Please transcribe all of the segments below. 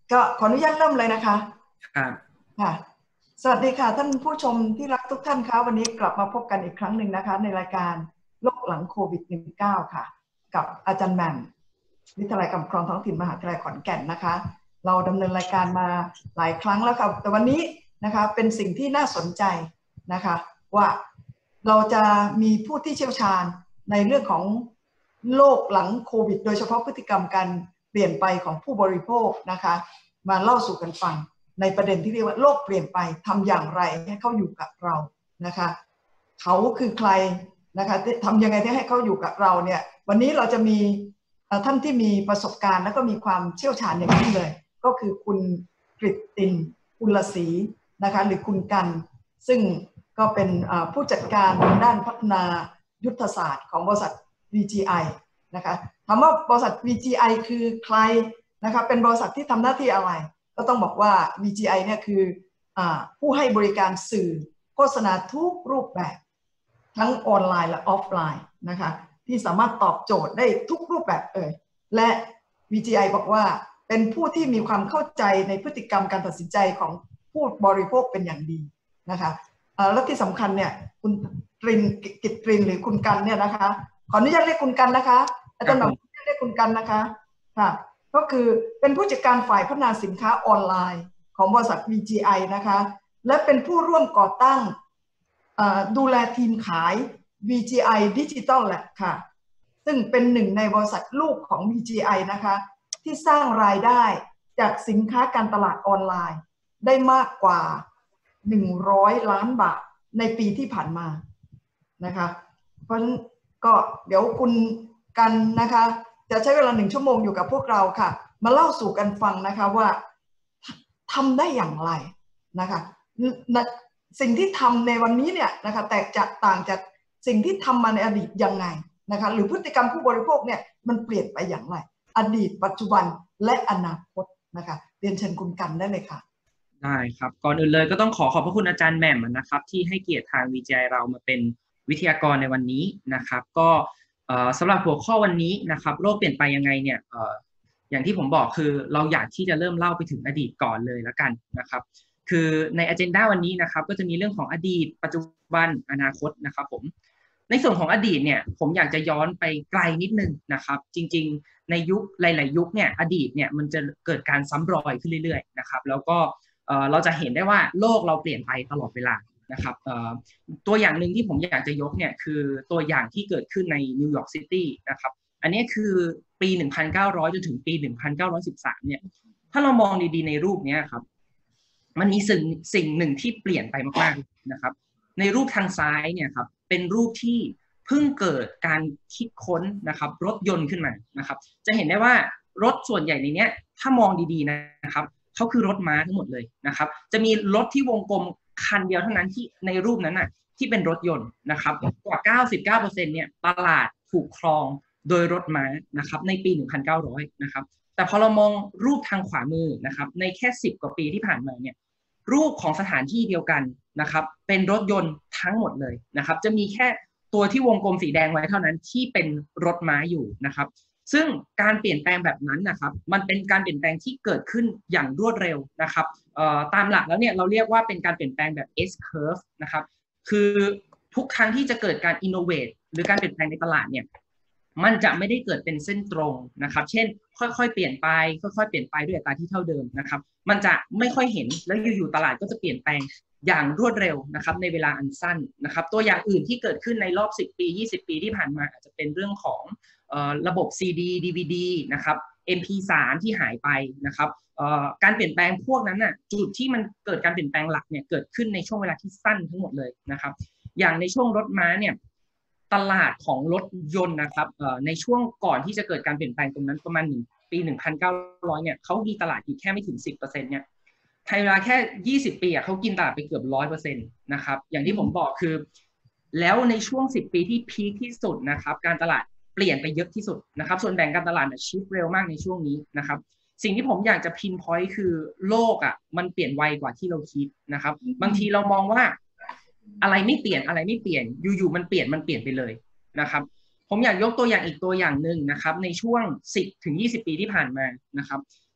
ก็ขออนุญาตเริ่มเลยนะคะครับค่ะสวัสดีค่ะท่านผู้ชมที่รักทุกท่านคะวันนี้กลับมาพบกันอีกครั้งหนึ่งนะคะในรายการโลกหลังโควิด-19 ค่ะกับอาจารย์แหม่มวิทยาลัยกำครองท้องถิ่นมหาวิทยาลัยขอนแก่นนะคะเราดำเนินรายการมาหลายครั้งแล้วค่ะแต่วันนี้นะคะเป็นสิ่งที่น่าสนใจนะคะว่าเราจะมีผู้ที่เชี่ยวชาญในเรื่องของโลกหลังโควิดโดยเฉพาะพฤติกรรมการเปลี่ยนไปของผู้บริโภคนะคะมาเล่าสู่กันฟังในประเด็นที่เรียกว่าโลกเปลี่ยนไปทำอย่างไรให้เขาอยู่กับเรานะคะเขาคือใครนะคะทำยังไงที่ให้เขาอยู่กับเราเนี่ยวันนี้เราจะมีท่านที่มีประสบการณ์และก็มีความเชี่ยวชาญอย่างนี้เลยก็คือคุณกฤตตินกุลศรีนะคะหรือคุณกันซึ่งก็เป็นผู้จัดการด้านพัฒนายุทธศาสตร์ของบริษัท VGI นะคะถามว่าบริษัท VGI คือใครนะคะเป็นบริษัทที่ทำหน้าที่อะไรก็ต้องบอกว่า VGI เนี่ยคือผู้ให้บริการสื่อโฆษณาทุกรูปแบบทั้งออนไลน์และออฟไลน์นะคะที่สามารถตอบโจทย์ได้ทุกรูปแบบเลยและ VGI บอกว่าเป็นผู้ที่มีความเข้าใจในพฤติกรรมการตัดสินใจของผู้บริโภคเป็นอย่างดีนะคะและที่สำคัญเนี่ยคุณตรินกิตตรินหรือคุณกันเนี่ยนะคะขออนุญาตเรียกคุณกันนะคะอาจารย์หน่อยเรียกคุณกันนะคะค่ะก็คือเป็นผู้จัดการฝ่ายพัฒนาสินค้าออนไลน์ของบริษัท VGI นะคะและเป็นผู้ร่วมก่อตั้งดูแลทีมขาย VGI Digital Lab ค่ะซึ่งเป็นหนึ่งในบริษัทลูกของ VGI นะคะที่สร้างรายได้จากสินค้าการตลาดออนไลน์ได้มากกว่า100 ล้านบาทในปีที่ผ่านมานะคะเพราะฉะนั้นก็เดี๋ยวคุณกันนะคะจะใช้เวลา1 ชั่วโมงอยู่กับพวกเราค่ะมาเล่าสู่กันฟังนะคะว่าทำได้อย่างไรนะคะสิ่งที่ทำในวันนี้เนี่ยนะคะแตกต่างจากสิ่งที่ทำมาในอดีตยังไงนะคะหรือพฤติกรรมผู้บริโภคเนี่ยมันเปลี่ยนไปอย่างไรอดีตปัจจุบันและอนาคตนะคะเรียนเชิญคุณกันได้เลยค่ะได้ครับก่อนอื่นเลยก็ต้องขอบพระคุณอาจารย์แหม่มนะครับที่ให้เกียรติทางวีจเรามาเป็นวิทยากรในวันนี้นะครับก็สำหรับหัวข้อวันนี้นะครับโลกเปลี่ยนไปยังไงเนี่ยอย่างที่ผมบอกคือเราอยากที่จะเริ่มเล่าไปถึงอดีตก่อนเลยแล้วกันนะครับคือในอ agenda วันนี้นะครับก็จะมีเรื่องของอดีตปัจจุบันอนาคตนะครับผมในส่วนของอดีตเนี่ยผมอยากจะย้อนไปไกลนิดนึงนะครับจริงๆในยุคหลายๆยุคเนี่ยอดีตเนี่ยมันจะเกิดการซ้ำรอยขึ้นเรื่อยๆนะครับแล้วก็เราจะเห็นได้ว่าโลกเราเปลี่ยนไปตลอดเวลานะครับตัวอย่างหนึ่งที่ผมอยากจะยกเนี่ยคือตัวอย่างที่เกิดขึ้นในนิวยอร์กซิตี้นะครับอันนี้คือปี 1900 จนถึงปี 1913 เนี่ยถ้าเรามองดีๆในรูปนี้ครับมันมีสิ่งหนึ่งที่เปลี่ยนไปมากๆนะครับในรูปทางซ้ายเนี่ยครับเป็นรูปที่เพิ่งเกิดการคิดค้นนะครับรถยนต์ขึ้นมานะครับจะเห็นได้ว่ารถส่วนใหญ่ในนี้ถ้ามองดีๆนะครับเขาคือรถม้าทั้งหมดเลยนะครับจะมีรถที่วงกลมคันเดียวเท่านั้นที่ในรูปนั้นน่ะที่เป็นรถยนต์นะครับกว่า 99% เนี่ยตลาดถูกครองโดยรถม้านะครับในปี 1900 นะครับแต่พอเรามองรูปทางขวามือนะครับในแค่10 กว่าปีที่ผ่านมาเนี่ยรูปของสถานที่เดียวกันนะครับเป็นรถยนต์ทั้งหมดเลยนะครับจะมีแค่ตัวที่วงกลมสีแดงไว้เท่านั้นที่เป็นรถม้าอยู่นะครับซึ่งการเปลี่ยนแปลงแบบนั้นนะครับมันเป็นการเปลี่ยนแปลงที่เกิดขึ้นอย่างรวดเร็วนะครับตามหลักแล้วเนี่ยเราเรียกว่าเป็นการเปลี่ยนแปลงแบบ S curve นะครับคือทุกครั้งที่จะเกิดการ innovate หรือการเปลี่ยนแปลงในตลาดเนี่ยมันจะไม่ได้เกิดเป็นเส้นตรงนะครับเช่นค่อยๆเปลี่ยนไปค่อยๆเปลี่ยนไปด้วยอัตราที่เท่าเดิมนะครับมันจะไม่ค่อยเห็นแล้วอยู่ๆตลาดก็จะเปลี่ยนแปลงอย่างรวดเร็วนะครับในเวลาอันสั้นนะครับตัวอย่างอื่นที่เกิดขึ้นในรอบ10 ปี20 ปีที่ผ่านมาอาจจะเป็นเรื่องของระบบ CD DVD นะครับ MP3 ที่หายไปนะครับการเปลี่ยนแปลงพวกนั้นน่ะจุดที่มันเกิดการเปลี่ยนแปลงหลักเนี่ยเกิดขึ้นในช่วงเวลาที่สั้นทั้งหมดเลยนะครับอย่างในช่วงรถม้าเนี่ยตลาดของรถยนต์นะครับในช่วงก่อนที่จะเกิดการเปลี่ยนแปลงตรงนั้นประมาณปี 1900 เนี่ยเขามีตลาดอยู่แค่ไม่ถึง 10% เนี่ยไทยเวลาแค่20 ปีเขากินตลาดไปเกือบ 100% นะครับอย่างที่ผมบอกคือแล้วในช่วง10 ปีที่พีคที่สุดนะครับการตลาดเปลี่ยนไปเยอะที่สุดนะครับส่วนแบ่งการตลาดชิฟเร็วมากในช่วงนี้นะครับสิ่งที่ผมอยากจะพินพอยต์คือโลกมันเปลี่ยนไวกว่าที่เราคิดนะครับบางทีเรามองว่าอะไรไม่เปลี่ยนอยู่ๆมันเปลี่ยนไปเลยนะครับผมอยากยกตัวอย่างอีกตัวอย่างหนึ่งนะครับในช่วง10 ถึง 20 ปีที่ผ่านมานะครับ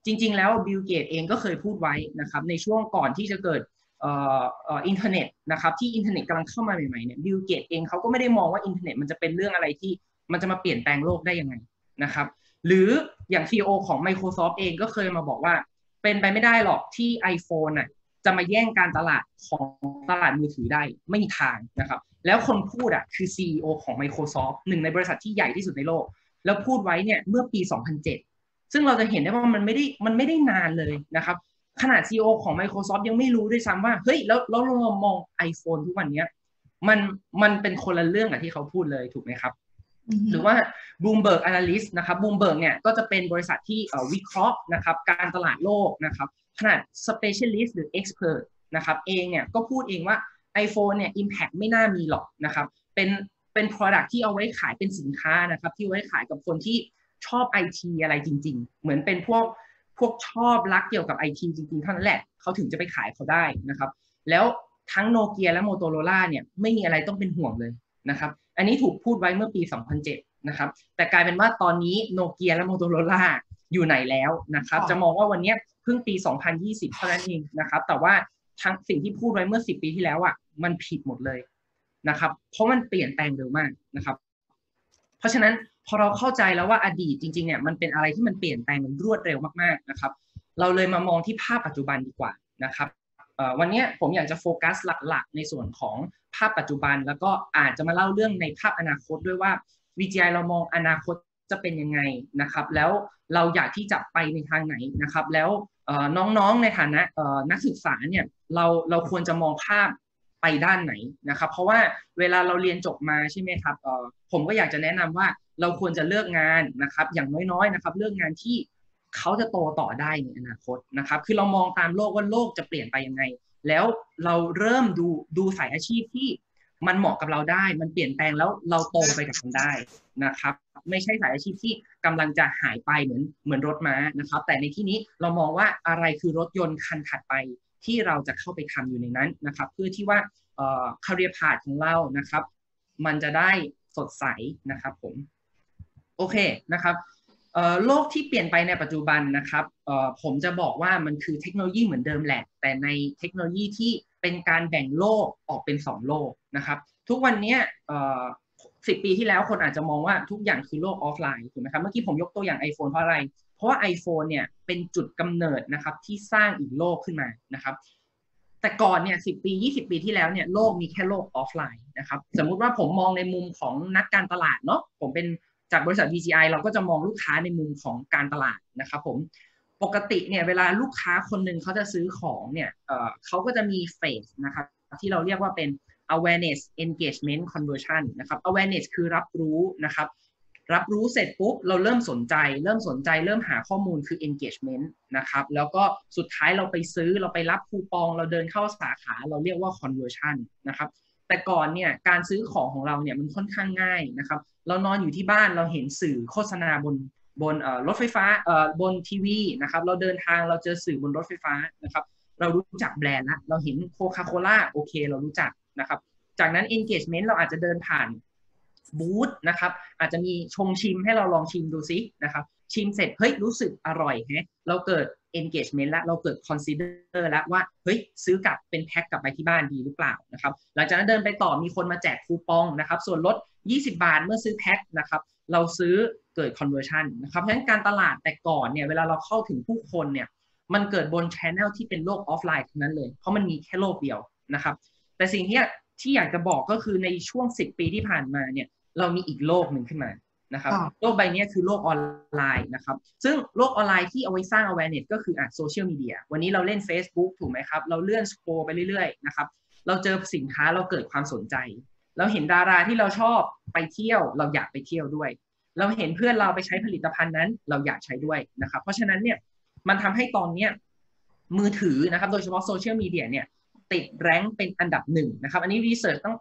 จริงๆแล้วบิลเกตเองก็เคยพูดไว้นะครับในช่วงก่อนที่จะเกิดอินเทอร์เน็ตนะครับที่อินเทอร์เน็ตกำลังเข้ามาใหม่ๆเนี่ยบิลเกตเองเขาก็ไม่ได้มองว่าอินเทอร์เน็ตมันจะเป็นเรื่องอะไรที่มันจะมาเปลี่ยนแปลงโลกได้ยังไงนะครับหรืออย่าง CEO ของ Microsoft เองก็เคยมาบอกว่าเป็นไปไม่ได้หรอกที่ iPhone น่ะจะมาแย่งการตลาดของตลาดมือถือได้ไม่มีทางนะครับแล้วคนพูดคือ CEO ของ Microsoft หนึ่งในบริษัทที่ใหญ่ที่สุดในโลกแล้วพูดไว้เนี่ยเมื่อปี 2007 ซึ่งเราจะเห็นได้ว่ามันไม่ได้นานเลยนะครับขนาด CEO ของ Microsoft ยังไม่รู้ด้วยซ้ำว่าเฮ้ยแล้วเรามอง iPhone ทุกวันนี้มันเป็นคนละเรื่องกับที่เขาพูดเลยถูกไหมครับหรือว่า Bloomberg Analyst นะครับ Bloomberg เนี่ยก็จะเป็นบริษัทที่วิเคราะห์นะครับการตลาดโลกนะครับขนาด Specialist หรือ Expert นะครับเองเนี่ยก็พูดเองว่า iPhone เนี่ย Impact ไม่น่ามีหรอกนะครับเป็น product ที่เอาไว้ขายเป็นสินค้านะครับที่ไว้ขายกับคนที่ชอบ IT อะไรจริงๆเหมือนเป็นพวกชอบรักเกี่ยวกับ IT จริงๆเท่านั้นแหละเขาถึงจะไปขายเขาได้นะครับแล้วทั้งโนเกียและโมโตโรล่าเนี่ยไม่มีอะไรต้องเป็นห่วงเลยนะครับอันนี้ถูกพูดไว้เมื่อปี 2007 นะครับแต่กลายเป็นว่าตอนนี้โนเกียและโมโตโรล่าอยู่ไหนแล้วนะครับจะมองว่าวันนี้เพิ่งปี 2020 เท่านั้นเองนะครับแต่ว่าทั้งสิ่งที่พูดไว้เมื่อ10 ปีที่แล้วมันผิดหมดเลยนะครับเพราะมันเปลี่ยนแปลงเร็วมากนะครับเพราะฉะนั้นพอเราเข้าใจแล้วว่าอดีตจริงๆเนี่ยมันเป็นอะไรที่มันเปลี่ยนแปลงมันรวดเร็วมากๆนะครับเราเลยมามองที่ภาพปัจจุบันดีกว่านะครับวันนี้ผมอยากจะโฟกัสหลักๆในส่วนของภาพปัจจุบันแล้วก็อาจจะมาเล่าเรื่องในภาพอนาคตด้วยว่า VGI เรามองอนาคตจะเป็นยังไงนะครับแล้วเราอยากที่จะไปในทางไหนนะครับแล้วน้องๆในฐานะนักศึกษาเนี่ยเราควรจะมองภาพไปด้านไหนนะครับเพราะว่าเวลาเราเรียนจบมาใช่ไหมครับผมก็อยากจะแนะนำว่าเราควรจะเลือกงานนะครับอย่างน้อยๆนะครับเลือกงานที่เขาจะโตต่อได้ในอนาคตนะครับคือเรามองตามโลกว่าโลกจะเปลี่ยนไปยังไงแล้วเราเริ่มดูสายอาชีพที่มันเหมาะกับเราได้มันเปลี่ยนแปลงแล้วเราโตไปกับมันได้นะครับไม่ใช่สายอาชีพที่กำลังจะหายไปเหมือนรถม้านะครับแต่ในที่นี้เรามองว่าอะไรคือรถยนต์คันถัดไปที่เราจะเข้าไปทำอยู่ในนั้นนะครับเพื่อที่ว่าcareer path ของเรานะครับมันจะได้สดใสนะครับผมโอเคนะครับโลกที่เปลี่ยนไปในปัจจุบันนะครับผมจะบอกว่ามันคือเทคโนโลยีเหมือนเดิมแหละแต่ในเทคโนโลยีที่เป็นการแบ่งโลกออกเป็น2โลกนะครับทุกวันนี้10 ปีที่แล้วคนอาจจะมองว่าทุกอย่างคือโลกออฟไลน์ถูกไหมครับเมื่อกี้ผมยกตัวอย่าง iPhone เพราะอะไรเพราะว่า iPhone เนี่ยเป็นจุดกำเนิดนะครับที่สร้างอีกโลกขึ้นมานะครับแต่ก่อนเนี่ย10 ปี 20 ปีที่แล้วเนี่ยโลกมีแค่โลกออฟไลน์นะครับสมมุติว่าผมมองในมุมของนักการตลาดเนาะผมเป็นจากบริษัท VGI เราก็จะมองลูกค้าในมุมของการตลาดนะครับผมปกติเนี่ยเวลาลูกค้าคนหนึ่งเขาจะซื้อของเนี่ยเขาก็จะมีเฟสนะครับที่เราเรียกว่าเป็น awareness engagement conversion นะครับ awareness คือรับรู้นะครับรับรู้เสร็จปุ๊บเราเริ่มสนใจเริ่มหาข้อมูลคือ engagement นะครับแล้วก็สุดท้ายเราไปซื้อเราไปรับคูปองเราเดินเข้าสาขาเราเรียกว่า conversion นะครับแต่ก่อนเนี่ยการซื้อของเราเนี่ยมันค่อนข้างง่ายนะครับเรานอนอยู่ที่บ้านเราเห็นสื่อโฆษณาบนรถไฟฟ้าบนทีวีนะครับเราเดินทางเราเจอสื่อบนรถไฟฟ้านะครับเรารู้จักแบรนด์แล้วเราเห็นโคคาโคล่าโอเคเรารู้จักนะครับจากนั้น engagement เราอาจจะเดินผ่านบูธนะครับอาจจะมีชงชิมให้เราลองชิมดูซินะครับชิมเสร็จเฮ้ยรู้สึกอร่อยแฮะเราเกิด engagement แล้วเราเกิด consider แล้วว่าเฮ้ยซื้อกลับเป็นแพ็คกลับไปที่บ้านดีหรือเปล่านะครับหลังจากนั้นเดินไปต่อมีคนมาแจกคูปองนะครับส่วนลด20 บาทเมื่อซื้อแพ็คนะครับเราซื้อเกิด conversion นะครับเพราะฉะนั้นการตลาดแต่ก่อนเนี่ยเวลาเราเข้าถึงผู้คนเนี่ยมันเกิดบน channel ที่เป็นโลกออฟไลน์ทั้งนั้นเลยเพราะมันมีแค่โลกเดียวนะครับแต่สิ่งที่อยากจะบอกก็คือในช่วง10 ปีที่ผ่านมาเนี่ยเรามีอีกโลกหนึ่งขึ้นมานะครับโลกใบนี้คือโลกออนไลน์นะครับซึ่งโลกออนไลน์ที่เอาไว้สร้าง awareness ก็คือโซเชียลมีเดียวันนี้เราเล่น Facebook ถูกไหมครับเราเลื่อนสโครลไปเรื่อยๆนะครับเราเจอสินค้าเราเกิดความสนใจเราเห็นดาราที่เราชอบไปเที่ยวเราอยากไปเที่ยวด้วยเราเห็นเพื่อนเราไปใช้ผลิตภัณฑ์นั้นเราอยากใช้ด้วยนะครับเพราะฉะนั้นเนี่ยมันทำให้ตอนนี้มือถือนะครับโดยเฉพาะโซเชียลมีเดียเนี่ยติดแรงค์เป็นอันดับ1นะครับอันนี้รีเสิร์ชตั้ง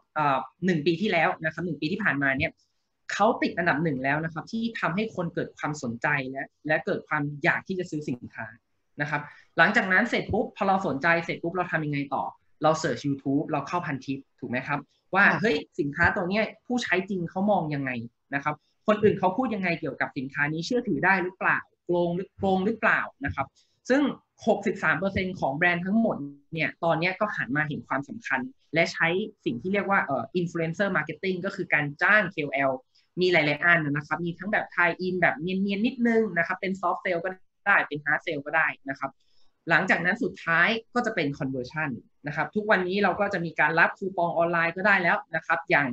1 ปีที่แล้วนะครับ1 ปีที่ผ่านมาเนี่ยเขาติดอันดับ1แล้วนะครับที่ทำให้คนเกิดความสนใจและเกิดความอยากที่จะซื้อสินค้านะครับหลังจากนั้นเสร็จปุ๊บพอเราสนใจเสร็จปุ๊บเราทำยังไงต่อเราเสิร์ช YouTube เราเข้าพันทิปถูกไหมครับว่าเฮ้ยสินค้าตัวนี้ผู้ใช้จริงเขามองยังไงนะครับคนอื่นเขาพูดยังไงเกี่ยวกับสินค้านี้เชื่อถือได้หรือเปล่าโกงหรือเปล่านะครับซึ่ง 63% ของแบรนด์ทั้งหมดเนี่ยตอนนี้ก็หันมาเห็นความสำคัญและใช้สิ่งที่เรียกว่าinfluencer marketing ก็คือการจ้าง KOL มีหลายๆอันนะครับมีทั้งแบบ tie in แบบเนียนๆนิดนึงนะครับเป็น soft sale ก็ได้เป็น hard sale ก็ได้นะครับหลังจากนั้นสุดท้ายก็จะเป็น conversion นะครับทุกวันนี้เราก็จะมีการรับคูปองออนไลน์ก็ได้แล้วนะครับอย่าง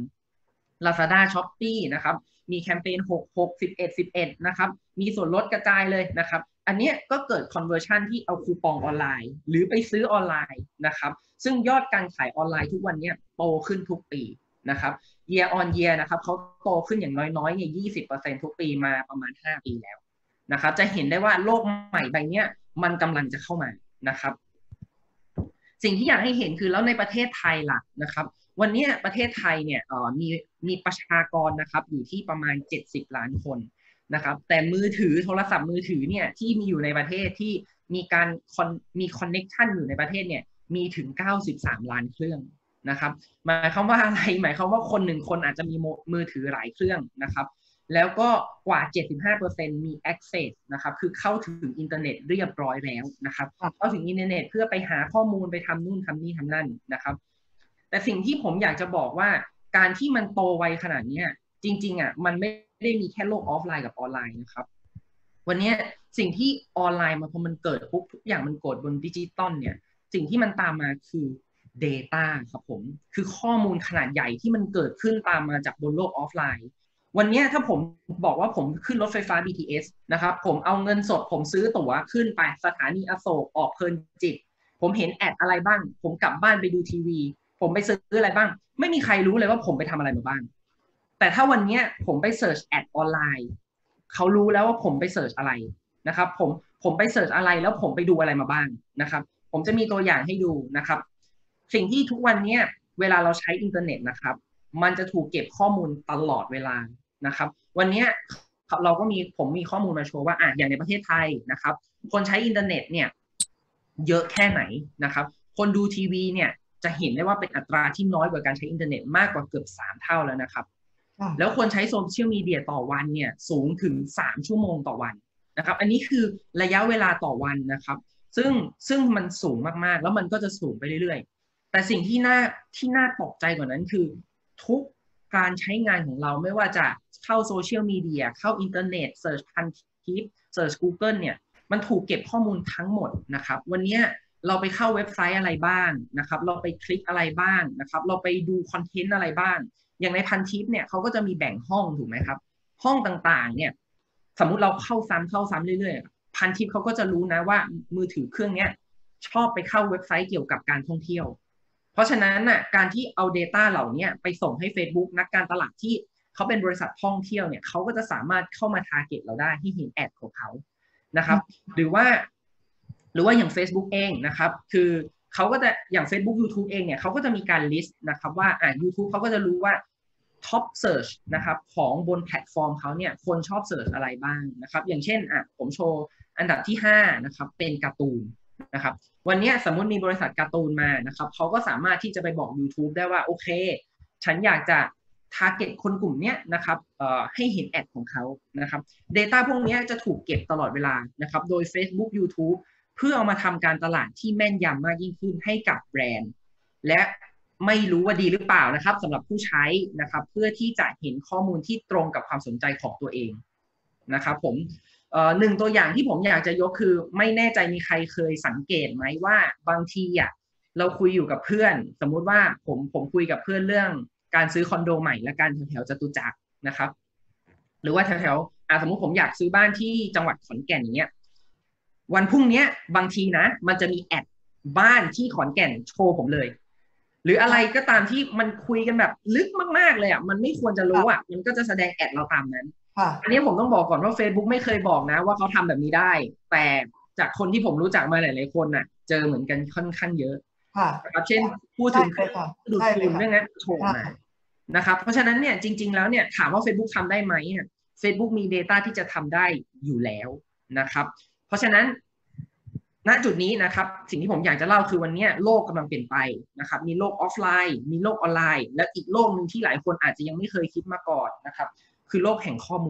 Lazada Shopee นะครับมีแคมเปญ66 11 11นะครับมีส่วนลดกระจายเลยนะครับอันนี้ก็เกิด conversion ที่เอาคูปองออนไลน์หรือไปซื้อออนไลน์นะครับซึ่งยอดการขายออนไลน์ทุกวันนี้โตขึ้นทุกปีนะครับ year on year นะครับเขาโตขึ้นอย่างน้อยๆเนี่ย 20% ทุกปีมาประมาณ5 ปีแล้วนะครับจะเห็นได้ว่าโลกใหม่ใบนี้มันกำลังจะเข้ามานะครับสิ่งที่อยากให้เห็นคือแล้วในประเทศไทยล่ะนะครับวันนี้ประเทศไทยเนี่ยมีประชากรนะครับอยู่ที่ประมาณ70 ล้านคนนะครับแต่มือถือโทรศัพท์มือถือเนี่ยที่มีอยู่ในประเทศที่มีการมีคอนเน็กชันอยู่ในประเทศเนี่ยมีถึง93 ล้านเครื่องนะครับหมายความว่าอะไรหมายความว่าคน1 คนอาจจะมีมือถือหลายเครื่องนะครับแล้วก็กว่า 75% มี access นะครับคือเข้าถึงอินเทอร์เน็ตเรียบร้อยแล้วนะครับเข้าถึงอินเทอร์เน็ตเพื่อไปหาข้อมูลไปทำนู่นทำนี่ทำนั่นนะครับแต่สิ่งที่ผมอยากจะบอกว่าการที่มันโตไวขนาดนี้จริงๆอ่ะมันไม่ได้มีแค่โลกออฟไลน์กับออนไลน์นะครับวันนี้สิ่งที่ออนไลน์พอมันเกิดปุ๊บทุกอย่างมันเกิดบนดิจิตอลเนี่ยสิ่งที่มันตามมาคือ Data ครับผมคือข้อมูลขนาดใหญ่ที่มันเกิดขึ้นตามมาจากบนโลกออฟไลน์วันนี้ถ้าผมบอกว่าผมขึ้นรถไฟฟ้า BTS นะครับผมเอาเงินสดผมซื้อตั๋วขึ้นไปสถานีอโศกออกเพลินจิตผมเห็นแอดอะไรบ้างผมกลับบ้านไปดูทีวีผมไปซื้ออะไรบ้างไม่มีใครรู้เลยว่าผมไปทำอะไรมาบ้างแต่ถ้าวันนี้ผมไปเสิร์ชแอดออนไลน์เขารู้แล้วว่าผมไปเสิร์ชอะไรนะครับผมไปเสิร์ชอะไรแล้วผมไปดูอะไรมาบ้างนะครับผมจะมีตัวอย่างให้ดูนะครับสิ่งที่ทุกวันนี้เวลาเราใช้อินเทอร์เน็ตนะครับมันจะถูกเก็บข้อมูลตลอดเวลานะครับวันนี้เราก็ผมมีข้อมูลมาโชว์ว่าอย่างในประเทศไทยนะครับคนใช้อินเทอร์เน็ตเนี่ยเยอะแค่ไหนนะครับคนดูทีวีเนี่ยจะเห็นได้ว่าเป็นอัตราที่น้อยกว่าการใช้อินเทอร์เน็ตมากกว่าเกือบ3 เท่าแล้วนะครับแล้วคนใช้โซเชียลมีเดียต่อวันเนี่ยสูงถึง3 ชั่วโมงต่อวันนะครับอันนี้คือระยะเวลาต่อวันนะครับซึ่งมันสูงมากๆแล้วมันก็จะสูงไปเรื่อยๆแต่สิ่งที่น่าตกใจกว่านั้นคือทุกการใช้งานของเราไม่ว่าจะเข้าโซเชียลมีเดียเข้าอินเทอร์เน็ตเสิร์ชพันทิปเสิร์ช Google เนี่ยมันถูกเก็บข้อมูลทั้งหมดนะครับวันนี้เราไปเข้าเว็บไซต์อะไรบ้างนะครับเราไปคลิกอะไรบ้างนะครับเราไปดูคอนเทนต์อะไรบ้างอย่างในพันทิปเนี่ยเขาก็จะมีแบ่งห้องถูกไหมครับห้องต่างๆเนี่ยสมมุติเราเข้าซ้ำเรื่อยๆพันทิปเขาก็จะรู้นะว่ามือถือเครื่องนี้ชอบไปเข้าเว็บไซต์เกี่ยวกับการท่องเที่ยวเพราะฉะนั้นน่ะการที่เอา Data เหล่านี้ไปส่งให้ Facebook นักการตลาดที่เขาเป็นบริษัทท่องเที่ยวเนี่ยเขาก็จะสามารถเข้ามา target เราได้ให้เห็นแอดของเขานะครับหรือว่าอย่าง Facebook เองนะครับคือเขาก็จะอย่าง Facebook YouTube เองเนี่ยเขาก็จะมีการ list นะครับว่าYouTube เขาก็จะรู้ว่า top search นะครับของบนแพลตฟอร์มเขาเนี่ยคนชอบ search อะไรบ้างนะครับอย่างเช่นผมโชว์อันดับที่5นะครับเป็นการ์ตูนนะครับวันนี้สมมุติมีบริษัทการ์ตูนมานะครับเขาก็สามารถที่จะไปบอก YouTube ได้ว่าโอเคฉันอยากจะ target คนกลุ่มนี้นะครับให้เห็นแอดของเขานะครับ Data พวกนี้จะถูกเก็บตลอดเวลานะครับโดย Facebook YouTube เพื่อเอามาทำการตลาดที่แม่นยำมากยิ่งขึ้นให้กับแบรนด์และไม่รู้ว่าดีหรือเปล่านะครับสำหรับผู้ใช้นะครับเพื่อที่จะเห็นข้อมูลที่ตรงกับความสนใจของตัวเองนะครับผมหนึ่งตัวอย่างที่ผมอยากจะยกคือไม่แน่ใจมีใครเคยสังเกตไหมว่าบางทีเราคุยอยู่กับเพื่อนสมมุติว่าผมคุยกับเพื่อนเรื่องการซื้อคอนโดใหม่และการแถวจตุจักรนะครับหรือว่าแถวสมมุติผมอยากซื้อบ้านที่จังหวัดขอนแก่นอย่างเงี้ยวันพรุ่งนี้บางทีนะมันจะมีแอดบ้านที่ขอนแก่นโชว์ผมเลยหรืออะไรก็ตามที่มันคุยกันแบบลึกมากๆเลยมันไม่ควรจะรู้มันก็จะแสดงแอดเราตามนั้นอันนี้ผมต้องบอกก่อนว่า Facebook ไม่เคยบอกนะว่าเขาทำแบบนี้ได้แต่จากคนที่ผมรู้จักมาหลายๆคนเจอเหมือนกันค่อนข้างเยอะนะครับเช่นพูดถึงดูดฝุ่นเรื่องนั้นโชว์มานะครับเพราะฉะนั้นเนี่ยจริงๆแล้วเนี่ยถามว่า Facebook ทำได้ไหมFacebook มี Data ที่จะทำได้อยู่แล้วนะครับเพราะฉะนั้นณจุดนี้นะครับสิ่งที่ผมอยากจะเล่าคือวันนี้โลกกำลังเปลี่ยนไปนะครับมีโลกออฟไลน์มีโลกออนไลน์และอีกโลกหนึ่งที่หลายคนอาจจะยังไม่เคยคิดมาก่อนนะครับคือโลกแห่งข้อมูล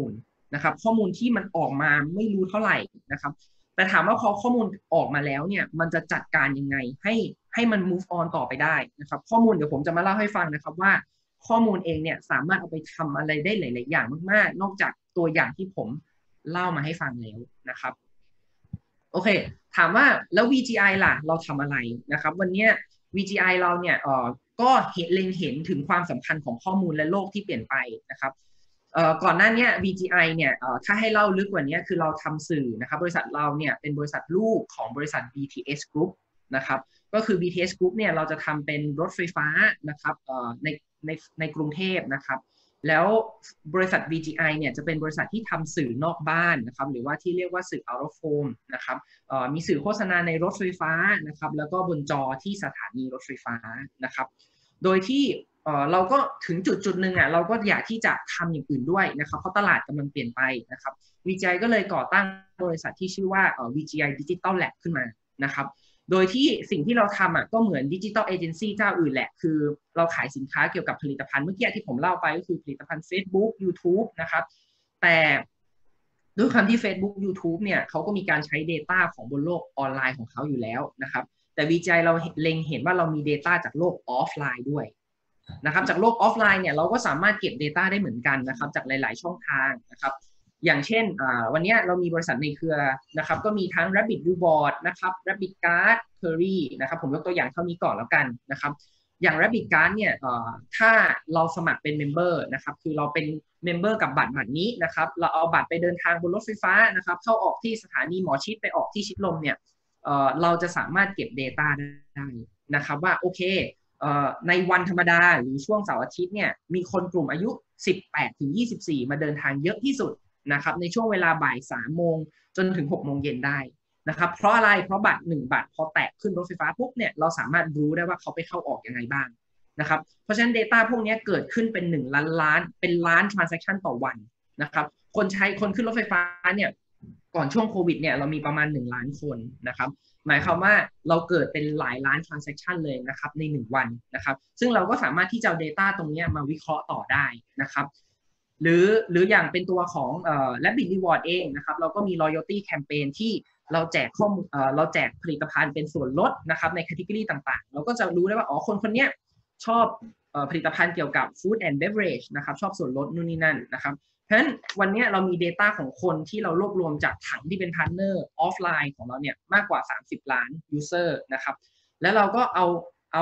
นะครับข้อมูลที่มันออกมาไม่รู้เท่าไหร่นะครับแต่ถามว่าพอข้อมูลออกมาแล้วเนี่ยมันจะจัดการยังไงให้มัน move on ต่อไปได้นะครับข้อมูลเดี๋ยวผมจะมาเล่าให้ฟังนะครับว่าข้อมูลเองเนี่ยสามารถเอาไปทำอะไรได้หลายๆอย่างมากๆนอกจากตัวอย่างที่ผมเล่ามาให้ฟังแล้วนะครับโอเคถามว่าแล้ว VGI ล่ะเราทำอะไรนะครับวันนี้ VGI เราเนี่ยก็เล็งเห็นถึงความสำคัญของข้อมูลและโลกที่เปลี่ยนไปนะครับก่อนหน้านี้ VGI เนี่ยถ้าให้เล่าลึกกว่านี้คือเราทำสื่อนะครับบริษัทเราเนี่ยเป็นบริษัทลูกของบริษัท BTS Group นะครับก็คือ BTS Group เนี่ยเราจะทำเป็นรถไฟฟ้านะครับในกรุงเทพนะครับแล้วบริษัท VGI เนี่ยจะเป็นบริษัทที่ทำสื่อนอกบ้านนะครับหรือว่าที่เรียกว่าสื่อ out of home นะครับมีสื่อโฆษณาในรถไฟฟ้านะครับแล้วก็บนจอที่สถานีรถไฟฟ้านะครับโดยที่เราก็ถึงจุดหนึ่งอ่ะเราก็อยากที่จะทำอย่างอื่นด้วยนะครับเพราะตลาดกำลังเปลี่ยนไปนะครับ VGI ก็เลยก่อตั้งบริษัทที่ชื่อว่าVGI Digital Lab ขึ้นมานะครับโดยที่สิ่งที่เราทำอ่ะก็เหมือนดิจิทัลเอเจนซี่เจ้าอื่นแหละคือเราขายสินค้าเกี่ยวกับผลิตภัณฑ์เมื่อกี้ที่ผมเล่าไปก็คือผลิตภัณฑ์ Facebook YouTube นะครับแต่ด้วยความที่ Facebook YouTube เนี่ยเขาก็มีการใช้ Data ของบนโลกออนไลน์ของเขาอยู่แล้วนะครับแต่ VGI เราเล็งเห็นว่าเรามี Data จากโลกออฟไลน์ด้วยนะครับจากโลกออฟไลน์เนี่ยเราก็สามารถเก็บ Data ได้เหมือนกันนะครับจากหลายๆช่องทางนะครับอย่างเช่นวันนี้เรามีบริษัทในเครือนะครับก็มีทั้ง Rabbit Reward นะครับ Rabbit Card Curry นะครับผมยกตัวอย่างเท่านี้ก่อนแล้วกันนะครับอย่าง Rabbit Card เนี่ยถ้าเราสมัครเป็นเมมเบอร์นะครับคือเราเป็นเมมเบอร์กับบัตรนี้นะครับเราเอาบัตรไปเดินทางบนรถไฟฟ้านะครับเข้าออกที่สถานีหมอชิดไปออกที่ชิดลมเนี่ยเราจะสามารถเก็บ Data ได้นะครับว่าโอเคในวันธรรมดาหรือช่วงเสาร์อาทิตย์เนี่ยมีคนกลุ่มอายุ 18-24 มาเดินทางเยอะที่สุดนะครับในช่วงเวลาบ่าย 3 โมงจนถึง 6 โมงเย็นได้นะครับเพราะอะไรเพราะบัตร1 บัตรพอแตะขึ้นรถไฟฟ้าปุ๊บเนี่ยเราสามารถรู้ได้ว่าเขาไปเข้าออกยังไงบ้างนะครับเพราะฉะนั้น Data พวกนี้เกิดขึ้นเป็น1 ล้านเป็นล้าน transaction ต่อวันนะครับคนขึ้นรถไฟฟ้าเนี่ยก่อนช่วงโควิดเนี่ยเรามีประมาณ1 ล้านคนนะครับหมายความว่าเราเกิดเป็นหลายล้าน transaction เลยนะครับใน1 วันนะครับซึ่งเราก็สามารถที่จะเอา Data ตรงนี้มาวิเคราะห์ต่อได้นะครับหรืออย่างเป็นตัวของRabbit Reward เองนะครับเราก็มี loyalty campaign ที่เราแจกข้อมูลเราแจกผลิตภัณฑ์เป็นส่วนลดนะครับใน category ต่างๆเราก็จะรู้ได้ว่าคนนี้ชอบผลิตภัณฑ์เกี่ยวกับ food and beverage นะครับชอบส่วนลดนู่นนี่นั่นนะครับเพราะฉะนั้นวันนี้เรามี Data ของคนที่เรารวบรวมจากถังที่เป็นพาร์ทเนอร์ออฟไลน์ของเราเนี่ยมากกว่า30 ล้าน user นะครับแล้วเราก็เอา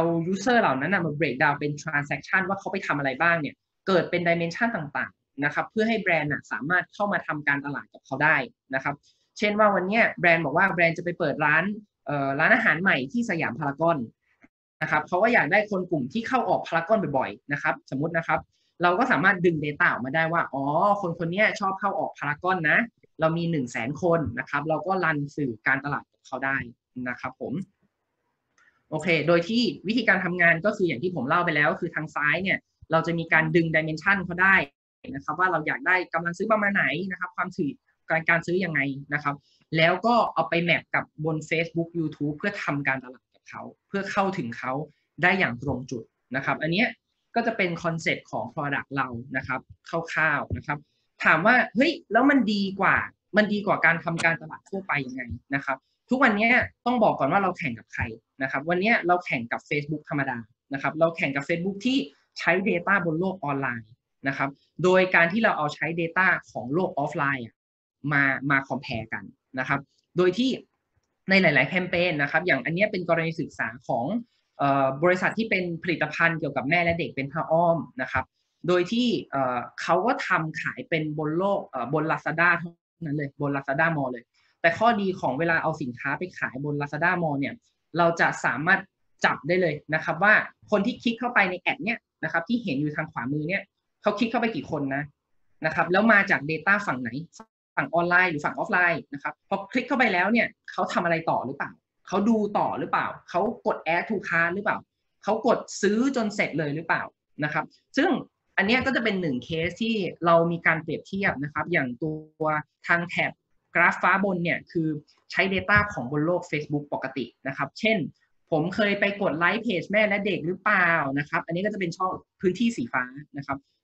user เหล่านั้นมา break down เป็น transaction ว่าเขาไปทำอะไรบ้างเนี่ยเกิดเป็น dimension ต่างๆนะครับเพื่อให้แบรนด์สามารถเข้ามาทำการตลาดกับเขาได้นะครับเช่นว่าวันนี้แบรนด์บอกว่าแบรนด์จะไปเปิดร้านอาหารใหม่ที่สยามพารากอนนะครับเขาก็อยากได้คนกลุ่มที่เข้าออกพารากอนบ่อยๆนะครับสมมตินะครับเราก็สามารถดึง Data ออกมาได้ว่าคนนี้ชอบเข้าออกพารากอนนะเรามี 100,000 คนนะครับเราก็รันสื่อการตลาดกับเขาได้นะครับผมโอเคโดยที่วิธีการทำงานก็คืออย่างที่ผมเล่าไปแล้วคือทางซ้ายเนี่ยเราจะมีการดึง dimension เขาได้นะครับว่าเราอยากได้กำลังซื้อประมาณไหนนะครับความถี่การซื้อยังไงนะครับแล้วก็เอาไปแมปกับบน Facebook YouTube เพื่อทำการตลาดกับเขาเพื่อเข้าถึงเขาได้อย่างตรงจุดนะครับอันนี้ก็จะเป็นคอนเซ็ปต์ของ product เรานะครับคร่าวๆนะครับถามว่าเฮ้ยแล้วมันดีกว่าการทำการตลาดทั่วไปยังไงนะครับทุกวันนี้ต้องบอกก่อนว่าเราแข่งกับใครนะครับวันนี้เราแข่งกับ Facebook ธรรมดานะครับเราแข่งกับ Facebook ที่ใช้ Data บนโลกออนไลน์นะครับโดยการที่เราเอาใช้ Data ของโลกออฟไลน์มาคอมเพลกันนะครับโดยที่ในหลายๆแคมเปญนะครับอย่างอันนี้เป็นกรณีศึกษาของบริษัทที่เป็นผลิตภัณฑ์เกี่ยวกับแม่และเด็กเป็นผ้าอ้อมนะครับโดยที่เขาก็ทำขายเป็นบนโลกบน Lazada เท่านั้นเลยบน Lazada Mall เลยแต่ข้อดีของเวลาเอาสินค้าไปขายบน Lazada Mall เนี่ยเราจะสามารถจับได้เลยนะครับว่าคนที่คลิกเข้าไปในแอดเนี่ยนะครับที่เห็นอยู่ทางขวามือเนี่ยเขาคลิกเข้าไปกี่คนนะครับแล้วมาจาก Data ฝั่งไหนฝั่งออนไลน์หรือฝั่งออฟไลน์นะครับพอคลิกเข้าไปแล้วเนี่ยเขาทำอะไรต่อหรือเปล่าเขาดูต่อหรือเปล่าเขากด add to cart หรือเปล่าเขากดซื้อจนเสร็จเลยหรือเปล่านะครับซึ่งอันนี้ก็จะเป็น1เคสที่เรามีการเปรียบเทียบนะครับอย่างตัวทางแถบกราฟฟ้าบนเนี่ยคือใช้ Data ของบนโลก Facebook ปกตินะครับเช่นผมเคยไปกดไลค์เพจแม่และเด็กหรือเปล่านะครับอันนี้ก็จะเป็นช่องพื้นที่สีฟ้านะครับ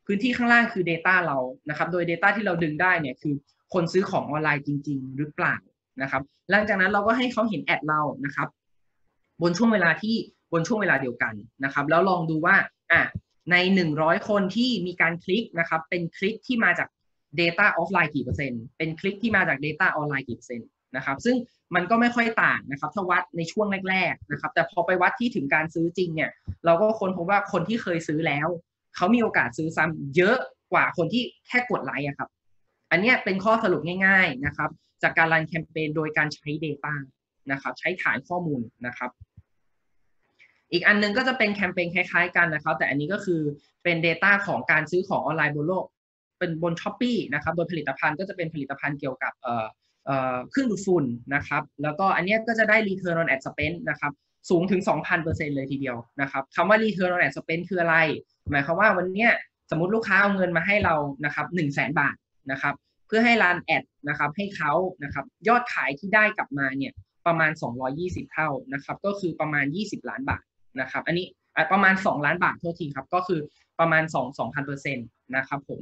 พื้นที่ข้างล่างคือ Data เรานะครับโดย Data ที่เราดึงได้เนี่ยคือคนซื้อของออนไลน์จริงๆหรือเปล่านะครับหลังจากนั้นเราก็ให้เขาเห็นแอดเรานะครับบนช่วงเวลาเดียวกันนะครับแล้วลองดูว่าใน100คนที่มีการคลิกนะครับเป็นคลิกที่มาจาก Data Offline กี่เปอร์เซ็นต์เป็นคลิกที่มาจาก Data Online กี่เปอร์เซ็นต์นะครับซึ่งมันก็ไม่ค่อยต่างนะครับถ้าวัดในช่วงแรกๆนะครับแต่พอไปวัดที่ถึงการซื้อจริงเนี่ยเราก็ค้นพบว่าคนที่เคยซื้อแล้วเขามีโอกาสซื้อซ้ำเยอะกว่าคนที่แค่กดไลค์ครับอันนี้เป็นข้อสรุปง่ายๆนะครับจากการรันแคมเปญโดยการใช้ Data นะครับใช้ฐานข้อมูลนะครับอีกอันนึงก็จะเป็นแคมเปญคล้ายๆกันนะครับแต่อันนี้ก็คือเป็น Data ของการซื้อของออนไลน์บนโลกเป็นบน Shopee นะครับโดยผลิตภัณฑ์ก็จะเป็นผลิตภัณฑ์เกี่ยวกับเครื่องดูดฝุ่นนะครับแล้วก็อันนี้ก็จะได้ Return on Ad Spend นะครับสูงถึง 2,000% เลยทีเดียวนะครับคำว่า Return on Ad Spend คืออะไรหมายความว่าวันนี้สมมติลูกค้าเอาเงินมาให้เรานะครับ100,000 บาทนะครับเพื่อให้รันแอดนะครับให้เขานะครับยอดขายที่ได้กลับมาเนี่ยประมาณ220เท่านะครับก็คือประมาณ20ล้านบาทนะครับอันนี้ประมาณ2ล้านบาทโทษทีครับก็คือประมาณ2,000% นะครับผม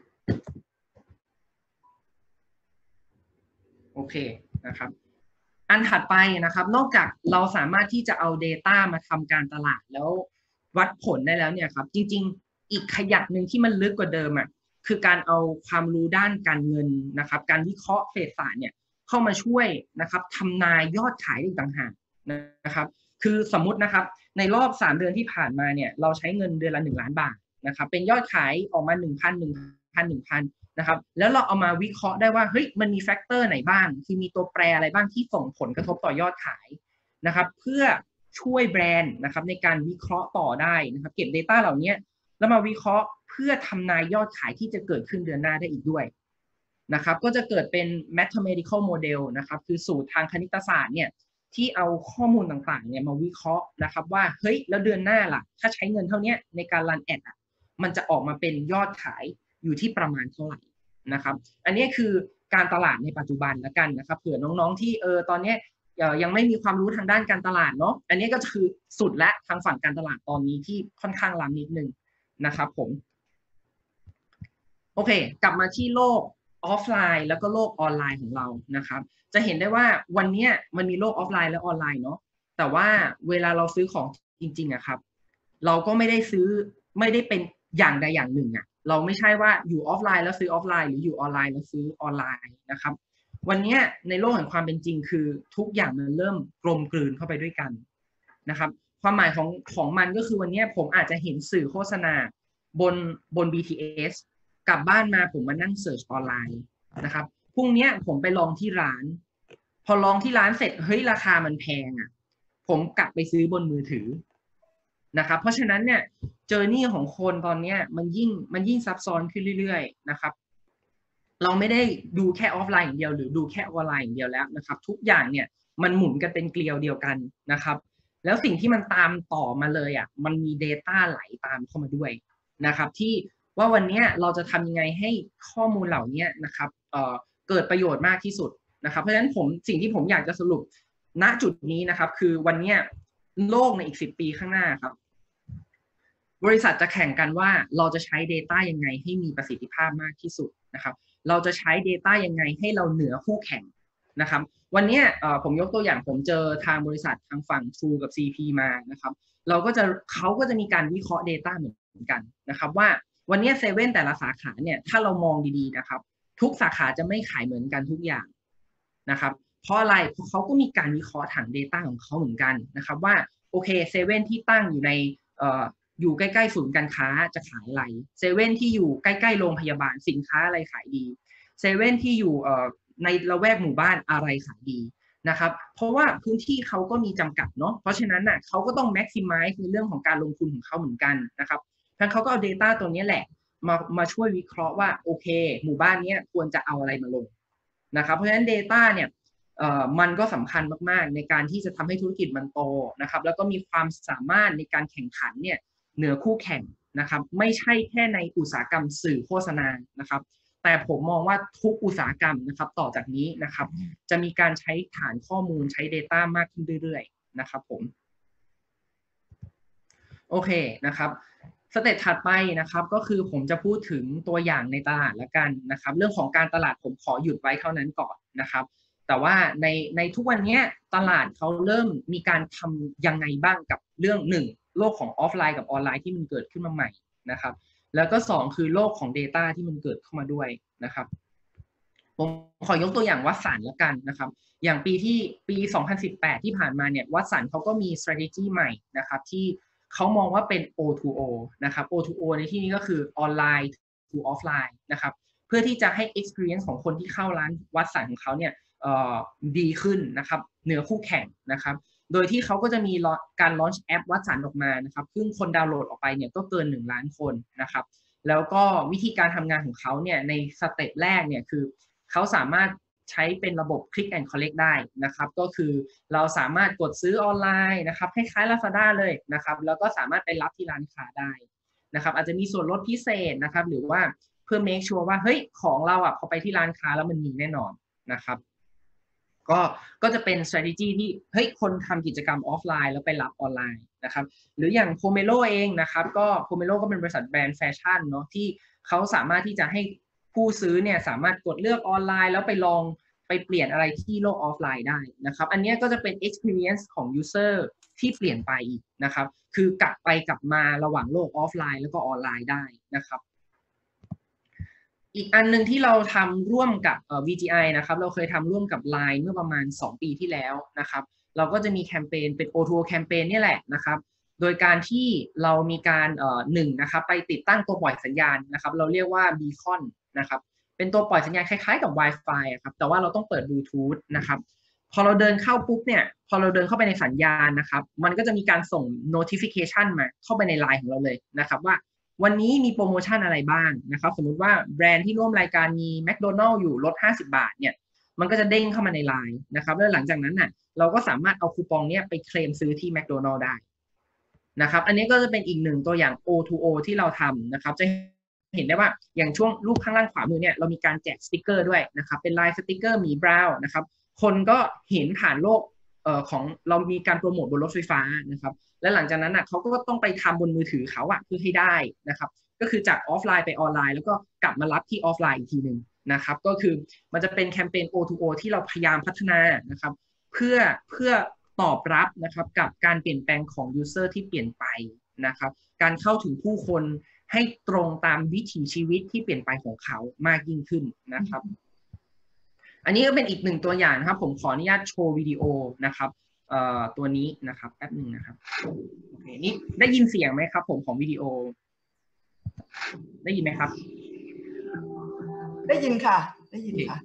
โอเคนะครับอันถัดไปนะครับนอกจากเราสามารถที่จะเอา Data มาทำการตลาดแล้ววัดผลได้แล้วเนี่ยครับจริงๆอีกขยักหนึ่งที่มันลึกกว่าเดิมคือการเอาความรู้ด้านการเงินนะครับการวิเคราะห์เศรษฐศาสตร์เนี่ยเข้ามาช่วยนะครับทำนายยอดขายได้ต่างหากนะครับคือสมมุตินะครับในรอบ3 เดือนที่ผ่านมาเนี่ยเราใช้เงินเดือนละ1 ล้านบาทนะครับเป็นยอดขายออกมา 1,000 นะครับแล้วเราเอามาวิเคราะห์ได้ว่าเฮ้ยมันมีแฟกเตอร์ไหนบ้างคือมีตัวแปรอะไรบ้างที่ส่งผลกระทบต่อยอดขายนะครับเพื่อช่วยแบรนด์นะครับในการวิเคราะห์ต่อได้นะครับเก็บ Data เหล่านี้แล้วมาวิเคราะห์เพื่อทำนายยอดขายที่จะเกิดขึ้นเดือนหน้าได้อีกด้วยนะครับก็จะเกิดเป็น mathematical model นะครับคือสูตรทางคณิตศาสตร์เนี่ยที่เอาข้อมูลต่างๆเนี่ยมาวิเคราะห์นะครับว่าเฮ้ยแล้วเดือนหน้าล่ะถ้าใช้เงินเท่านี้ในการรันแอดมันจะออกมาเป็นยอดขายอยู่ที่ประมาณเท่าไหร่นะครับอันนี้คือการตลาดในปัจจุบันแล้วกันนะครับเผื่อน้องๆที่ตอนนี้ยังไม่มีความรู้ทางด้านการตลาดเนาะอันนี้ก็คือสุดและทางฝั่งการตลาดตอนนี้ที่ค่อนข้างล้ำนิดนึงนะครับผมโอเคกลับมาที่โลกออฟไลน์แล้วก็โลกออนไลน์ของเรานะครับจะเห็นได้ว่าวันนี้มันมีโลกออฟไลน์และออนไลน์เนาะแต่ว่าเวลาเราซื้อของจริงๆครับเราก็ไม่ได้เป็นอย่างใดอย่างหนึ่งเราไม่ใช่ว่าอยู่ออฟไลน์แล้วซื้อออฟไลน์หรืออยู่ออนไลน์แล้วซื้อออนไลน์นะครับวันนี้ในโลกแห่งความเป็นจริงคือทุกอย่างมันเริ่มกลมกลืนเข้าไปด้วยกันนะครับความหมายของมันก็คือวันนี้ผมอาจจะเห็นสื่อโฆษณาบน BTS กลับบ้านมาผมมานั่งเสิร์ชออนไลน์นะครับพรุ่งนี้ผมไปลองที่ร้านพอลองที่ร้านเสร็จเฮ้ยราคามันแพงผมกลับไปซื้อบนมือถือนะครับเพราะฉะนั้นเนี่ยเจอร์นี่ของคนตอนนี้มันยิ่งซับซ้อนขึ้นเรื่อยๆนะครับเราไม่ได้ดูแค่ออฟไลน์อย่างเดียวหรือดูแค่ออนไลน์อย่างเดียวแล้วนะครับทุกอย่างเนี่ยมันหมุนกันเป็นเกลียวเดียวกันนะครับแล้วสิ่งที่มันตามต่อมาเลยมันมี Data ไหลตามเข้ามาด้วยนะครับที่ว่าวันนี้เราจะทำยังไงให้ข้อมูลเหล่านี้นะครับเกิดประโยชน์มากที่สุดนะครับเพราะฉะนั้นสิ่งที่ผมอยากจะสรุปณจุดนี้นะครับคือวันนี้โลกในอีก10 ปีข้างหน้าครับบริษัทจะแข่งกันว่าเราจะใช้ Data ยังไงให้มีประสิทธิภาพมากที่สุดนะครับเราจะใช้ Data ยังไงให้เราเหนือคู่แข่งนะครับวันนี้ผมยกตัวอย่างผมเจอทางบริษัททางฝั่ง True กับ CP มานะครับเขาก็จะมีการวิเคราะห์ Data เหมือนกันนะครับว่าวันนี้เซเว่นแต่ละสาขาเนี่ยถ้าเรามองดีๆนะครับทุกสาขาจะไม่ขายเหมือนกันทุกอย่างนะครับเพราะอะไรเพราะเขาก็มีการวิเคราะห์ฐาน Data ของเขาเหมือนกันนะครับว่าโอเคเซเว่นที่ตั้งอยู่ในอยู่ใกล้ๆศูนย์การค้าจะขายอะไรเซเว่นที่อยู่ใกล้ๆโรงพยาบาลสินค้าอะไรขายดีเซเว่นที่อยู่ในละแวกหมู่บ้านอะไรขายดีนะครับเพราะว่าพื้นที่เขาก็มีจำกัดเนาะเพราะฉะนั้นเขาก็ต้อง maximize ในเรื่องของการลงทุนของเขาเหมือนกันนะครับทั้งเขาก็เอา Data ตัวนี้แหละมาช่วยวิเคราะห์ว่าโอเคหมู่บ้านนี้ควรจะเอาอะไรมาลงนะครับเพราะฉะนั้น Data เนี่ยมันก็สำคัญมากๆในการที่จะทำให้ธุรกิจมันโตนะครับแล้วก็มีความสามารถในการแข่งขันเนี่ยเหนือคู่แข่งนะครับไม่ใช่แค่ในอุตสาหกรรมสื่อโฆษณานะครับแต่ผมมองว่าทุกอุตสาหกรรมนะครับต่อจากนี้นะครับจะมีการใช้ฐานข้อมูลใช้ Data มากขึ้นเรื่อยๆนะครับผมโอเคนะครับสเต็ปถัดไปนะครับก็คือผมจะพูดถึงตัวอย่างในตลาดละกันนะครับเรื่องของการตลาดผมขอหยุดไว้เท่านั้นก่อนนะครับแต่ว่าในทุกวันนี้ตลาดเขาเริ่มมีการทำยังไงบ้างกับเรื่องหนึ่งโลกของออฟไลน์กับออนไลน์ที่มันเกิดขึ้นมาใหม่นะครับแล้วก็2คือโลกของ Data ที่มันเกิดเข้ามาด้วยนะครับผมขอยกตัวอย่างวัตสันละกันนะครับอย่างปี 2018 ที่ผ่านมาเนี่ยวัตสันเขาก็มี strategy ใหม่นะครับที่เขามองว่าเป็น O2O นะครับ O2O ในที่นี้ก็คือออนไลน์ to ออฟไลน์นะครับเพื่อที่จะให้ experience ของคนที่เข้าร้านวัตสันของเขาเนี่ยดีขึ้นนะครับเหนือคู่แข่งนะครับโดยที่เขาก็จะมีการ launch แอปวัตสันออกมานะครับซึ่งคนดาวน์โหลดออกไปเนี่ยก็เกิน1 ล้านคนนะครับแล้วก็วิธีการทำงานของเขาเนี่ยในสเต็ปแรกเนี่ยคือเขาสามารถใช้เป็นระบบ Click and Collect ได้นะครับก็คือเราสามารถกดซื้อออนไลน์นะครับคล้ายๆ Lazada เลยนะครับแล้วก็สามารถไปรับที่ร้านค้าได้นะครับอาจจะมีส่วนลดพิเศษนะครับหรือว่าเพื่อ make sure ว่าเฮ้ยของเราอ่ะพอไปที่ร้านค้าแล้วมันมีแน่นอนนะครับก็จะเป็น strategy ที่เฮ้ยคนทำกิจกรรมออฟไลน์แล้วไปรับออนไลน์นะครับหรืออย่าง Pomelo เองนะครับก็ Pomelo ก็เป็นบริษัทแบรนด์แฟชั่นเนาะที่เขาสามารถที่จะให้ผู้ซื้อเนี่ยสามารถกดเลือกออนไลน์แล้วไปลองไปเปลี่ยนอะไรที่โลกออฟไลน์ได้นะครับอันนี้ก็จะเป็น experience ของ user ที่เปลี่ยนไปอีกนะครับคือกลับไปกลับมาระหว่างโลกออฟไลน์แล้วก็ออนไลน์ได้นะครับอีกอันนึงที่เราทำร่วมกับVGI นะครับเราเคยทำร่วมกับ LINE เมื่อประมาณ2 ปีที่แล้วนะครับเราก็จะมีแคมเปญเป็น O2O แคมเปญนี่แหละนะครับโดยการที่เรามีการนะครับไปติดตั้งตัวปล่อยสัญญาณนะครับเราเรียกว่า Beacon นะครับเป็นตัวปล่อยสัญญาณคล้ายๆกับ Wi-Fi ครับแต่ว่าเราต้องเปิด Bluetooth นะครับพอเราเดินเข้าปุ๊บเนี่ยพอเราเดินเข้าไปในสัญญาณนะครับมันก็จะมีการส่ง notification มาเข้าไปใน LINE ของเราเลยนะครับว่าวันนี้มีโปรโมชั่นอะไรบ้างนะครับสมมุติว่าแบรนด์ที่ร่วมรายการมีแมคโดนัลล์อยู่ลด50 บาทเนี่ยมันก็จะเด้งเข้ามาใน LINE นะครับแล้วหลังจากนั้นน่ะเราก็สามารถเอาคูปองเนี้ยไปเคลมซื้อที่แมคโดนัลล์ได้นะครับอันนี้ก็จะเป็นอีกหนึ่งตัวอย่าง O2O ที่เราทำนะครับจะเห็นได้ว่าอย่างช่วงรูปข้างล่างขวามือเนี่ยเรามีการแจกสติกเกอร์ด้วยนะครับเป็นลายสติกเกอร์หมีบราวน์นะครับคนก็เห็นผ่านโลกของเรามีการโปรโมทบนรถไฟฟ้านะครับและหลังจากนั้นน่ะเขาก็ต้องไปทำบนมือถือเขาอะเพื่อให้ได้นะครับก็คือจากออฟไลน์ไปออนไลน์แล้วก็กลับมารับที่ออฟไลน์อีกทีหนึ่งนะครับก็คือมันจะเป็นแคมเปญ O2O ที่เราพยายามพัฒนานะครับเพื่อตอบรับนะครับกับการเปลี่ยนแปลงของ user ที่เปลี่ยนไปนะครับการเข้าถึงผู้คนให้ตรงตามวิถีชีวิตที่เปลี่ยนไปของเขามากยิ่งขึ้นนะครับอันนี้ก็เป็นอีกหนึ่งตัวอย่างนะครับผมขออนุญาตโชว์วิดีโอนะครับตัวนี้นะครับแป๊บหนึ่งนะครับโอเคนี่ได้ยินเสียงไหมครับผมของวิดีโอได้ยินไหมครับได้ยินค่ะได้ยินค่ะ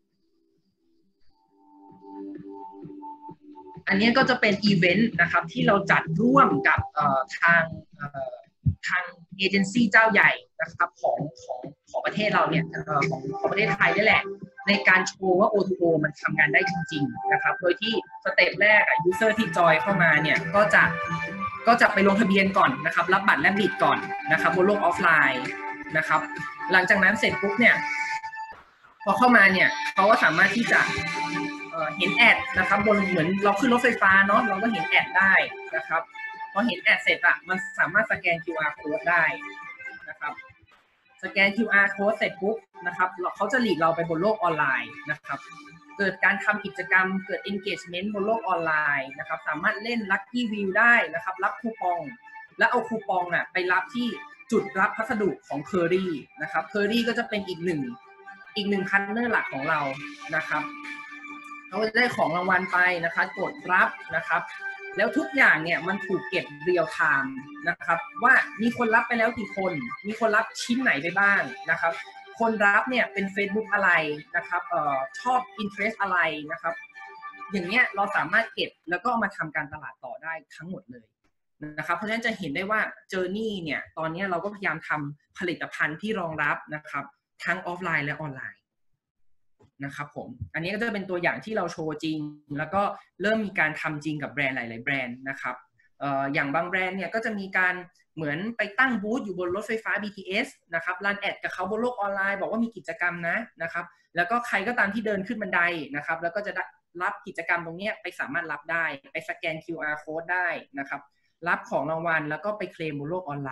อันนี้ก็จะเป็นอีเวนต์นะครับที่เราจัดร่วมกับทางเอเจนซี่เจ้าใหญ่นะครับของประเทศเราเนี่ยของประเทศไทยนี่แหละในการโชว์ว่า O2O มันทำงานได้จริงๆนะครับโดยที่สเต็ปแรกยูเซอร์ที่จอยเข้ามาเนี่ยก็จะไปลงทะเบียนก่อนนะครับรับบัตรแลบบิดก่อนนะครับบนโลกออฟไลน์นะครับหลังจากนั้นเสร็จปุ๊บเนี่ยพอเข้ามาเนี่ยเขาก็สามารถที่จะเห็นแอดนะครับบนเหมือนเราขึ้นรถไฟฟ้าเนาะเราก็เห็นแอดได้นะครับพอเห็นแอดเสร็จมันสามารถสแกน QR code ได้นะครับสแกน QR code เสร็จปุ๊บนะครับเขาจะหลีกเราไปบนโลกออนไลน์นะครับเกิดการทำกิจกรรมเกิด engagement บนโลกออนไลน์นะครับสามารถเล่น Lucky Wheel ได้นะครับรับคูปองแล้วเอาคูปองไปรับที่จุดรับพัสดุของ Curry นะครับ Curry ก็จะเป็นอีกหนึ่งพาร์ทเนอร์หลักของเรานะครับเขาจะได้ของรางวัลไปนะคะกดรับนะครับแล้วทุกอย่างเนี่ยมันถูกเก็บเรียลไทม์นะครับว่ามีคนรับไปแล้วกี่คนมีคนรับชิ้นไหนไปบ้างนะครับคนรับเนี่ยเป็น Facebook อะไรนะครับชอบ interest อะไรนะครับอย่างเงี้ยเราสามารถเก็บแล้วก็เอามาทำการตลาดต่อได้ทั้งหมดเลยนะครับเพราะฉะนั้นจะเห็นได้ว่า Journey เนี่ยตอนนี้เราก็พยายามทำผลิตภัณฑ์ที่รองรับนะครับทั้งออฟไลน์และออนไลน์นะครับผมอันนี้ก็จะเป็นตัวอย่างที่เราโชว์จริงแล้วก็เริ่มมีการทำจริงกับแบรนด์หลายๆแบรนด์นะครับอย่างบางแบรนด์เนี่ยก็จะมีการเหมือนไปตั้งบูธอยู่บนรถไฟฟ้า BTS นะครับรันแอดกับเขาบนโลกออนไลน์บอกว่ามีกิจกรรมนะครับแล้วก็ใครก็ตามที่เดินขึ้นบันไดนะครับแล้วก็จะรับกิจกรรมตรงนี้ไปสามารถรับได้ไปสแกน QR code ได้นะครับรับของรางวัลแล้วก็ไปเคลมบนโลกออนไลน์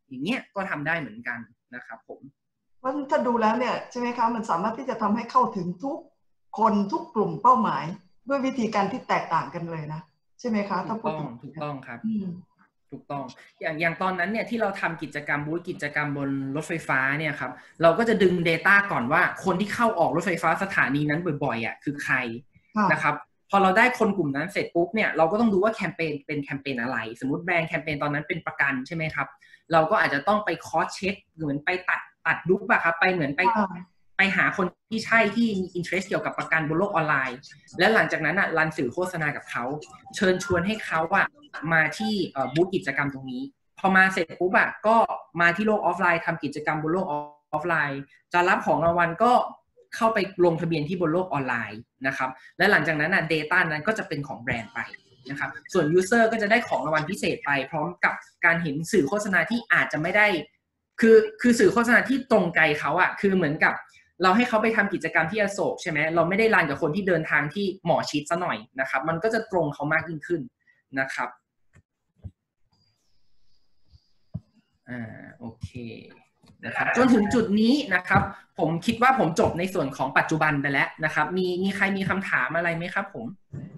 อย่างเงี้ยก็ทำได้เหมือนกันนะครับผมเพราะถ้าดูแล้วเนี่ยใช่ไหมคะมันสามารถที่จะทำให้เข้าถึงทุกคนทุกกลุ่มเป้าหมายด้วยวิธีการที่แตกต่างกันเลยนะใช่ไหมคะถ้าพูดถึงถูกต้องครับถูกต้องอย่างตอนนั้นเนี่ยที่เราทำกิจกรรมบูธกิจกรรมบนรถไฟฟ้าเนี่ยครับเราก็จะดึง Data ก่อนว่าคนที่เข้าออกรถไฟฟ้าสถานีนั้นบ่อยๆคือใครนะครับพอเราได้คนกลุ่มนั้นเสร็จปุ๊บเนี่ยเราก็ต้องดูว่าแคมเปญเป็นแคมเปญอะไรสมมติแบรนด์แคมเปญตอนนั้นเป็นประกันใช่ไหมครับเราก็อาจจะต้องไปคอสเช็คเหมือนไปตัดลุกอะครับไปเหมือนไปหาคนที่ใช่ที่มี interest เกี่ยวกับประกันบนโลกออนไลน์แล้วหลังจากนั้นรันสื่อโฆษณากับเขาเชิญชวนให้เขามาที่บูธกิจกรรมตรงนี้พอมาเสร็จปุ๊บก็มาที่โลกออฟไลน์ทำกิจกรรมบนโลกออฟไลน์จะรับของรางวัลก็เข้าไปลงทะเบียนที่บนโลกออนไลน์นะครับและหลังจากนั้นData นั้นก็จะเป็นของแบรนด์ไปนะครับส่วน User ก็จะได้ของรางวัลพิเศษไปพร้อมกับการเห็นสื่อโฆษณาที่อาจจะไม่ได้คือสื่อโฆษณาที่ตรงใจเขาคือเหมือนกับเราให้เขาไปทำกิจกรรมที่อโศกใช่ไหมเราไม่ได้รันกับคนที่เดินทางที่หมอชิดซะหน่อยนะครับมันก็จะตรงเขามากยิ่งขึ้นนะครับโอเคนะครับจนถึงจุดนี้นะครับผมคิดว่าผมจบในส่วนของปัจจุบันไปแล้วนะครับมีใครมีคำถามอะไรไหมครับผม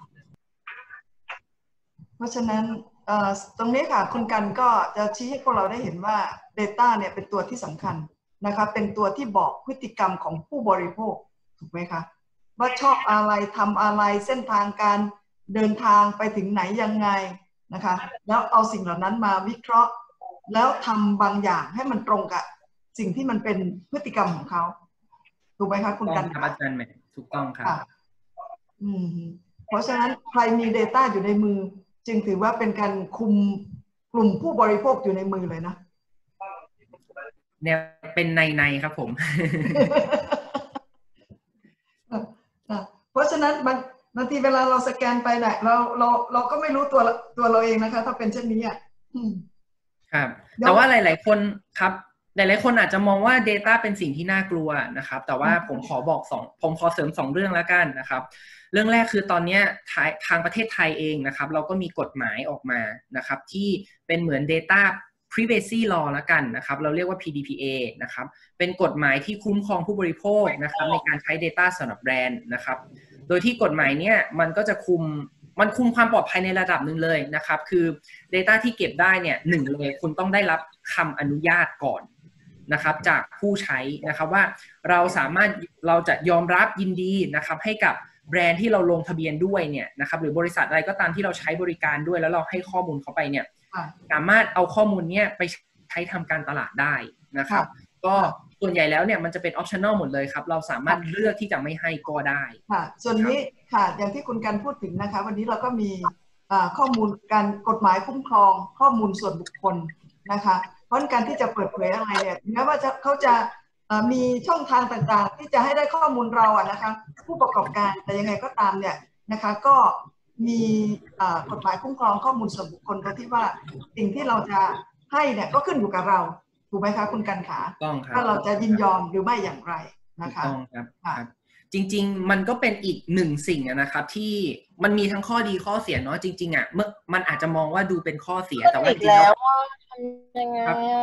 เพราะฉะนั้นตรงนี้ค่ะคุณกันก็จะชี้ให้พวกเราได้เห็นว่า Data เนี่ยเป็นตัวที่สำคัญนะคะเป็นตัวที่บอกพฤติกรรมของผู้บริโภคถูกไหมคะว่าชอบอะไรทำอะไรเส้นทางการเดินทางไปถึงไหนยังไงนะคะแล้วเอาสิ่งเหล่านั้นมาวิเคราะห์แล้วทำบางอย่างให้มันตรงกับสิ่งที่มันเป็นพฤติกรรมของเขาถูกไหมคะคุณกันครับอาจารย์แม่ถูกต้องครับเพราะฉะนั้นใครมี Data อยู่ในมือจึงถือว่าเป็นการคุมกลุ่มผู้บริโภคอยู่ในมือเลยนะเนี่ยเป็นในครับผมเพราะฉะนั้นบางทีเวลาเราสแกนไปเนี่ยเราก็ไม่รู้ตัวเราเองนะคะถ้าเป็นเช่นนี้ครับแต่ว่าหลายๆคนครับหลายๆคนอาจจะมองว่า Data เป็นสิ่งที่น่ากลัวนะครับแต่ว่าผมขอเสริม2เรื่องแล้วกันนะครับเรื่องแรกคือตอนนี้ทางประเทศไทยเองนะครับเราก็มีกฎหมายออกมานะครับที่เป็นเหมือน Data Privacy Law แล้วกันนะครับเราเรียกว่า PDPA นะครับเป็นกฎหมายที่คุ้มครองผู้บริโภคนะครับในการใช้ Data สำหรับแบรนด์นะครับโดยที่กฎหมายเนี้ยมันก็จะคุมความปลอดภัยในระดับหนึ่งเลยนะครับคือ Data ที่เก็บได้เนี่ย1เลยคุณต้องได้รับคำอนุญาตก่อนนะครับจากผู้ใช้นะครับว่าเราจะยอมรับยินดีนะครับให้กับแบรนด์ที่เราลงทะเบียนด้วยเนี่ยนะครับหรือบริษัทอะไรก็ตามที่เราใช้บริการด้วยแล้วเราให้ข้อมูลเขาไปเนี่ยสามารถเอาข้อมูลเนี้ยไปใช้ทำการตลาดได้นะครับก็ส่วนใหญ่แล้วเนี่ยมันจะเป็น optional หมดเลยครับเราสามารถเลือกที่จะไม่ให้ก็ได้ค่ะส่วนนี้ค่ะอย่างที่คุณกันพูดถึงนะคะวันนี้เราก็มีข้อมูลการกฎหมายคุ้มครองข้อมูลส่วนบุคคลนะคะเพราะการที่จะเปิดเผยอะไรเนี่ยแม้ว่าเขาจะมีช่องทางต่างๆที่จะให้ได้ข้อมูลเรานะคะผู้ประกอบการแต่ยังไงก็ตามเนี่ยนะคะก็มีกฎหมายคุ้มครองข้อมูลส่วนบุคคลโดยที่ว่าสิ่งที่เราจะให้เนี่ยก็ขึ้นอยู่กับเราถูกไหมคะคุณกันขาว่าเราจะยินยอมหรือไม่อย่างไรนะคะต้องครับจริงๆมันก็เป็นอีกหนึ่งสิ่งนะครับที่มันมีทั้งข้อดีข้อเสียเนาะจริงๆเมื่อมันอาจจะมองว่าดูเป็นข้อเสียแต่ว่าจริงๆแล้วทำยังไง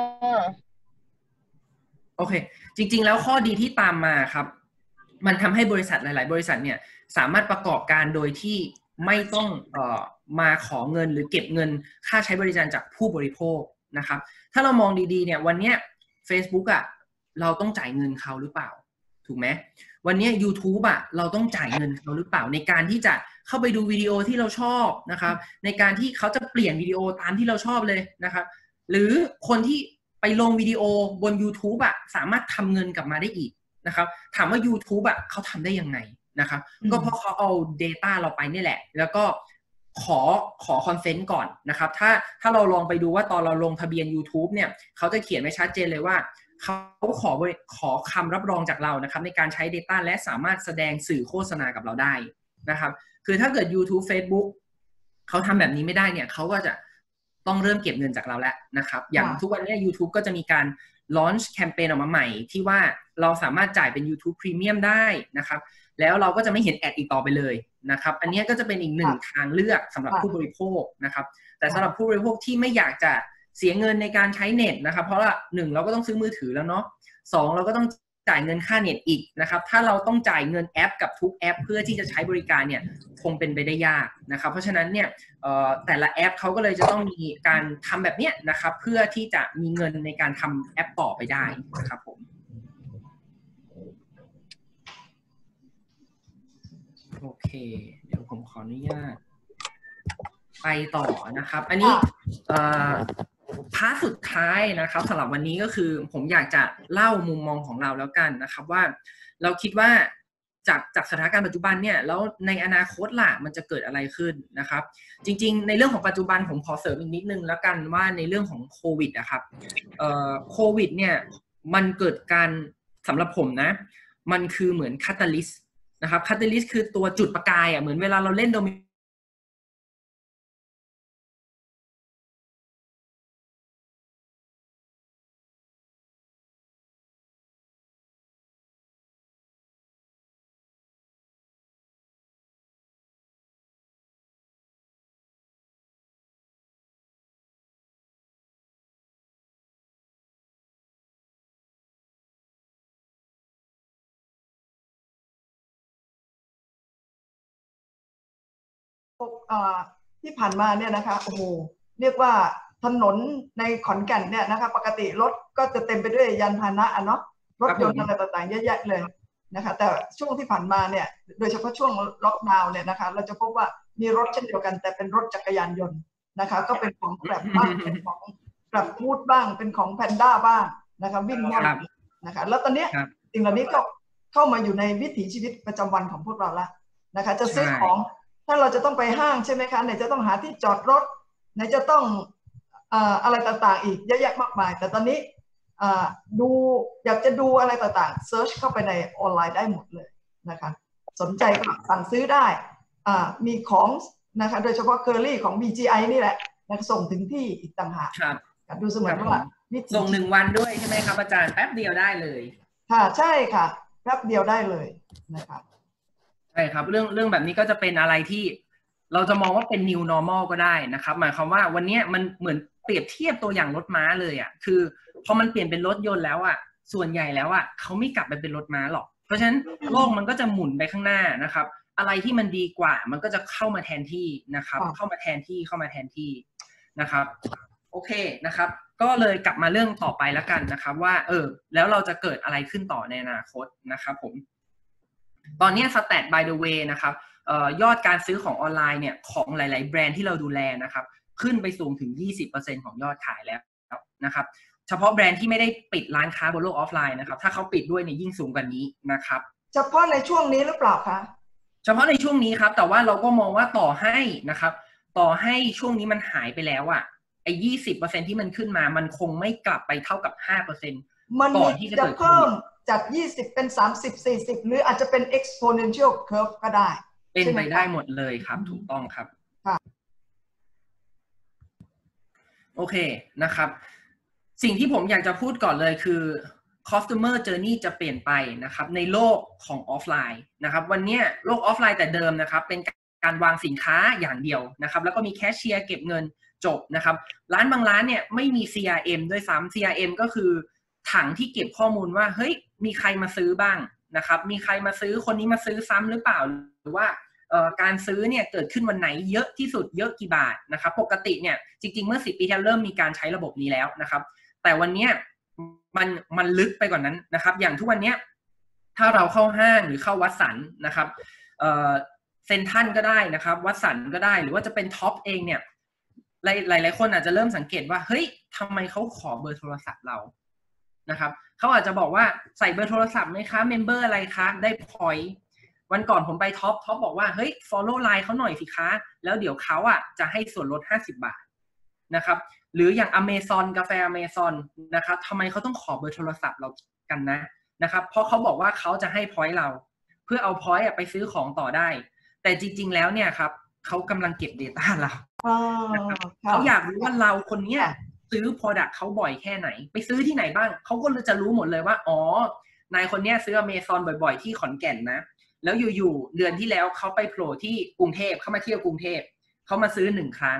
โอเคจริงๆแล้วข้อดีที่ตามมาครับมันทำให้บริษัทหลายๆบริษัทเนี่ยสามารถประกอบการโดยที่ไม่ต้องมาขอเงินหรือเก็บเงินค่าใช้บริการจากผู้บริโภคนะครับถ้าเรามองดีๆเนี่ยวันนี้ Facebook เราต้องจ่ายเงินเขาหรือเปล่าถูกไหมวันนี้ YouTube เราต้องจ่ายเงินเขาหรือเปล่าในการที่จะเข้าไปดูวิดีโอที่เราชอบนะครับในการที่เขาจะเปลี่ยนวิดีโอตามที่เราชอบเลยนะครับหรือคนที่ไปลงวิดีโอบน YouTube สามารถทำเงินกลับมาได้อีกนะครับถามว่า YouTube เขาทำได้ยังไงนะครับก็เพราะเขาเอา Data เราไปนี่แหละแล้วก็ขอคอนเซนต์ก่อนนะครับถ้าเราลองไปดูว่าตอนเราลงทะเบียน YouTube เนี่ยเขาจะเขียนไว้ชัดเจนเลยว่าเขาขอคำรับรองจากเรานะครับในการใช้ Data และสามารถแสดงสื่อโฆษณากับเราได้นะครับคือถ้าเกิด YouTube Facebook เขาทำแบบนี้ไม่ได้เนี่ยเขาก็จะต้องเริ่มเก็บเงินจากเราแล้วนะครับอย่างทุกวันนี้ YouTube ก็จะมีการ launch แคมเปญออกมาใหม่ที่ว่าเราสามารถจ่ายเป็น YouTube Premium ได้นะครับแล้วเราก็จะไม่เห็นแอดอีกต่อไปเลยนะครับอันนี้ก็จะเป็นอีกหนึ่งทางเลือกสำหรับผู้บริโภคนะครับแต่สำหรับผู้บริโภคที่ไม่อยากจะเสียเงินในการใช้เน็ตนะครับเพราะว่า1เราก็ต้องซื้อมือถือแล้วเนาะ2เราก็ต้องจ่ายเงินค่าเน็ตอีกนะครับถ้าเราต้องจ่ายเงินแอปกับทุกแอปเพื่อที่จะใช้บริการเนี่ยคงเป็นไปได้ยากนะครับเพราะฉะนั้นเนี่ยแต่ละแอปเขาก็เลยจะต้องมีการทำแบบเนี้ยนะครับเพื่อที่จะมีเงินในการทำแอปต่อไปได้นะครับผมโอเคเดี๋ยวผมขออนุญาตไปต่อนะครับอันนี้พาร์ทสุดท้ายนะครับสำหรับวันนี้ก็คือผมอยากจะเล่ามุมมองของเราแล้วกันนะครับว่าเราคิดว่าจากสถานการณ์ปัจจุบันเนี่ยแล้วในอนาคตล่ะมันจะเกิดอะไรขึ้นนะครับจริงๆในเรื่องของปัจจุบันผมขอเสริมอีกนิดนึงแล้วกันว่าในเรื่องของโควิดนะครับโควิดเนี่ยมันเกิดการสำหรับผมนะมันคือเหมือนคาตาลิสต์นะครับคาตาลิสต์คือตัวจุดประกายเหมือนเวลาเราเล่นโดมิที่ผ่านมาเนี่ยนะคะโอ้โหเรียกว่าถนนในขอนแก่นเนี่ยนะคะปกติรถก็จะเต็มไปด้วยยานพาหนะเนาะรถยนต์อะไรต่างๆเยอะแยะเลยนะคะแต่ช่วงที่ผ่านมาเนี่ยโดยเฉพาะช่วงล็อกดาวน์เนี่ยนะคะเราจะพบว่ามีรถเช่นเดียวกันแต่เป็นรถจักรยานยนต์นะคะก็เป็นของแบบบ้างเป็นของแบบพูดบ้างเป็นของแพนด้าบ้างนะคะวิ่งบ้างนะคะแล้วตอนนี้สิ่งเหล่านี้ก็เข้ามาอยู่ในวิถีชีวิตประจำวันของพวกเราละนะคะจะซื้อของถ้าเราจะต้องไปห้างใช่ไหมคะไหนจะต้องหาที่จอดรถไหนจะต้องอะไรต่างๆอีกเยอะแยะมากมายแต่ตอนนี้ดูอยากจะดูอะไรต่างๆเซิร์ชเข้าไปในออนไลน์ได้หมดเลยนะคะสนใจก็สั่งซื้อได้มีของนะคะโดยเฉพาะเคอรี่ของ BGI นี่แหละส่งถึงที่อีกต่างหากดูเสมือนว่าส่ง1 วันด้วยใช่ไหมครับอาจารย์แป๊บเดียวได้เลยค่ะใช่ค่ะแป๊บเดียวได้เลยนะคะใช่ครับเรื่องแบบนี้ก็จะเป็นอะไรที่เราจะมองว่าเป็น new normal ก็ได้นะครับหมายความว่าวันนี้มันเหมือนเปรียบเทียบตัวอย่างรถม้าเลยอ่ะคือพอมันเปลี่ยนเป็นรถยนต์แล้วอ่ะส่วนใหญ่แล้วอ่ะเขาไม่กลับไปเป็นรถม้าหรอกเพราะฉะนั้นโลกมันก็จะหมุนไปข้างหน้านะครับอะไรที่มันดีกว่ามันก็จะเข้ามาแทนที่นะครับเข้ามาแทนที่นะครับโอเคนะครับก็เลยกลับมาเรื่องต่อไปแล้วกันนะครับว่าแล้วเราจะเกิดอะไรขึ้นต่อในอนาคตนะครับผมตอนนี้ Stat by the way นะครับยอดการซื้อของออนไลน์เนี่ยของหลายๆแบรนด์ที่เราดูแลนะครับขึ้นไปสูงถึง 20% ของยอดขายแล้วนะครับเฉพาะแบรนด์ที่ไม่ได้ปิดร้านค้าบนโลกออฟไลน์นะครับถ้าเขาปิดด้วยเนี่ยยิ่งสูงกว่านี้นะครับเฉพาะในช่วงนี้หรือเปล่าคะเฉพาะในช่วงนี้ครับแต่ว่าเราก็มองว่าต่อให้ช่วงนี้มันหายไปแล้วอ่ะไอ้ 20% ที่มันขึ้นมามันคงไม่กลับไปเท่ากับ 5% ก่อนที่จะเพิ่มจาก20เป็น30 40หรืออาจจะเป็น exponential curve ก็ได้เป็นไปได้หมดเลยครับถูกต้องครับโอเคนะครับสิ่งที่ผมอยากจะพูดก่อนเลยคือ customer journey จะเปลี่ยนไปนะครับในโลกของออฟไลน์นะครับวันนี้โลกออฟไลน์แต่เดิมนะครับเป็นการวางสินค้าอย่างเดียวนะครับแล้วก็มีแคชเชียร์เก็บเงินจบนะครับร้านบางร้านเนี่ยไม่มี CRM ด้วยซ้ำ CRM ก็คือถังที่เก็บข้อมูลว่าเฮ้ยมีใครมาซื้อบ้างนะครับมีใครมาซื้อคนนี้มาซื้อซ้ำหรือเปล่าหรือว่าการซื้อเนี่ยเกิดขึ้นวันไหนเยอะที่สุดเยอะกี่บาทนะครับปกติเนี่ยจริงๆเมื่อ10 ปีที่แล้วเริ่มมีการใช้ระบบนี้แล้วนะครับแต่วันนี้มันลึกไปกว่านั้นนะครับอย่างทุกวันนี้ถ้าเราเข้าห้างหรือเข้าวัดสันนะครับเซ็นทรัลก็ได้นะครับวัดสันก็ได้หรือว่าจะเป็นท็อปเองเนี่ยหลายคนอาจจะเริ่มสังเกตว่าเฮ้ยทำไมเขาขอเบอร์โทรศัพท์เรานะครับเขาอาจจะบอกว่าใส่เบอร์โทรศัพท์ไหมคะเมมเบอร์อะไรคะได้พอยต์วันก่อนผมไปท็อปบอกว่าเฮ้ย follow line เขาหน่อยสิคะแล้วเดี๋ยวเขาจะให้ส่วนลด50 บาทนะครับหรืออย่าง Amazon กาแฟ Amazon นะครับทำไมเขาต้องขอเบอร์โทรศัพท์เรากันนะครับเพราะเขาบอกว่าเขาจะให้ point เราเพื่อเอา point ไปซื้อของต่อได้แต่จริงๆแล้วเนี่ยครับเขากำลังเก็บ data เราเขาอยากรู้ว่าเราคนนี้ซื้อ product เขาบ่อยแค่ไหนไปซื้อที่ไหนบ้างเขาก็จะรู้หมดเลยว่าอ๋อนายคนนี้ซื้อ Amazon บ่อยๆที่ขอนแก่นนะแล้วอยู่ๆเดือนที่แล้วเขาไปโผล่ที่กรุงเทพเขามาเที่ยวกรุงเทพเขามาซื้อ1 ครั้ง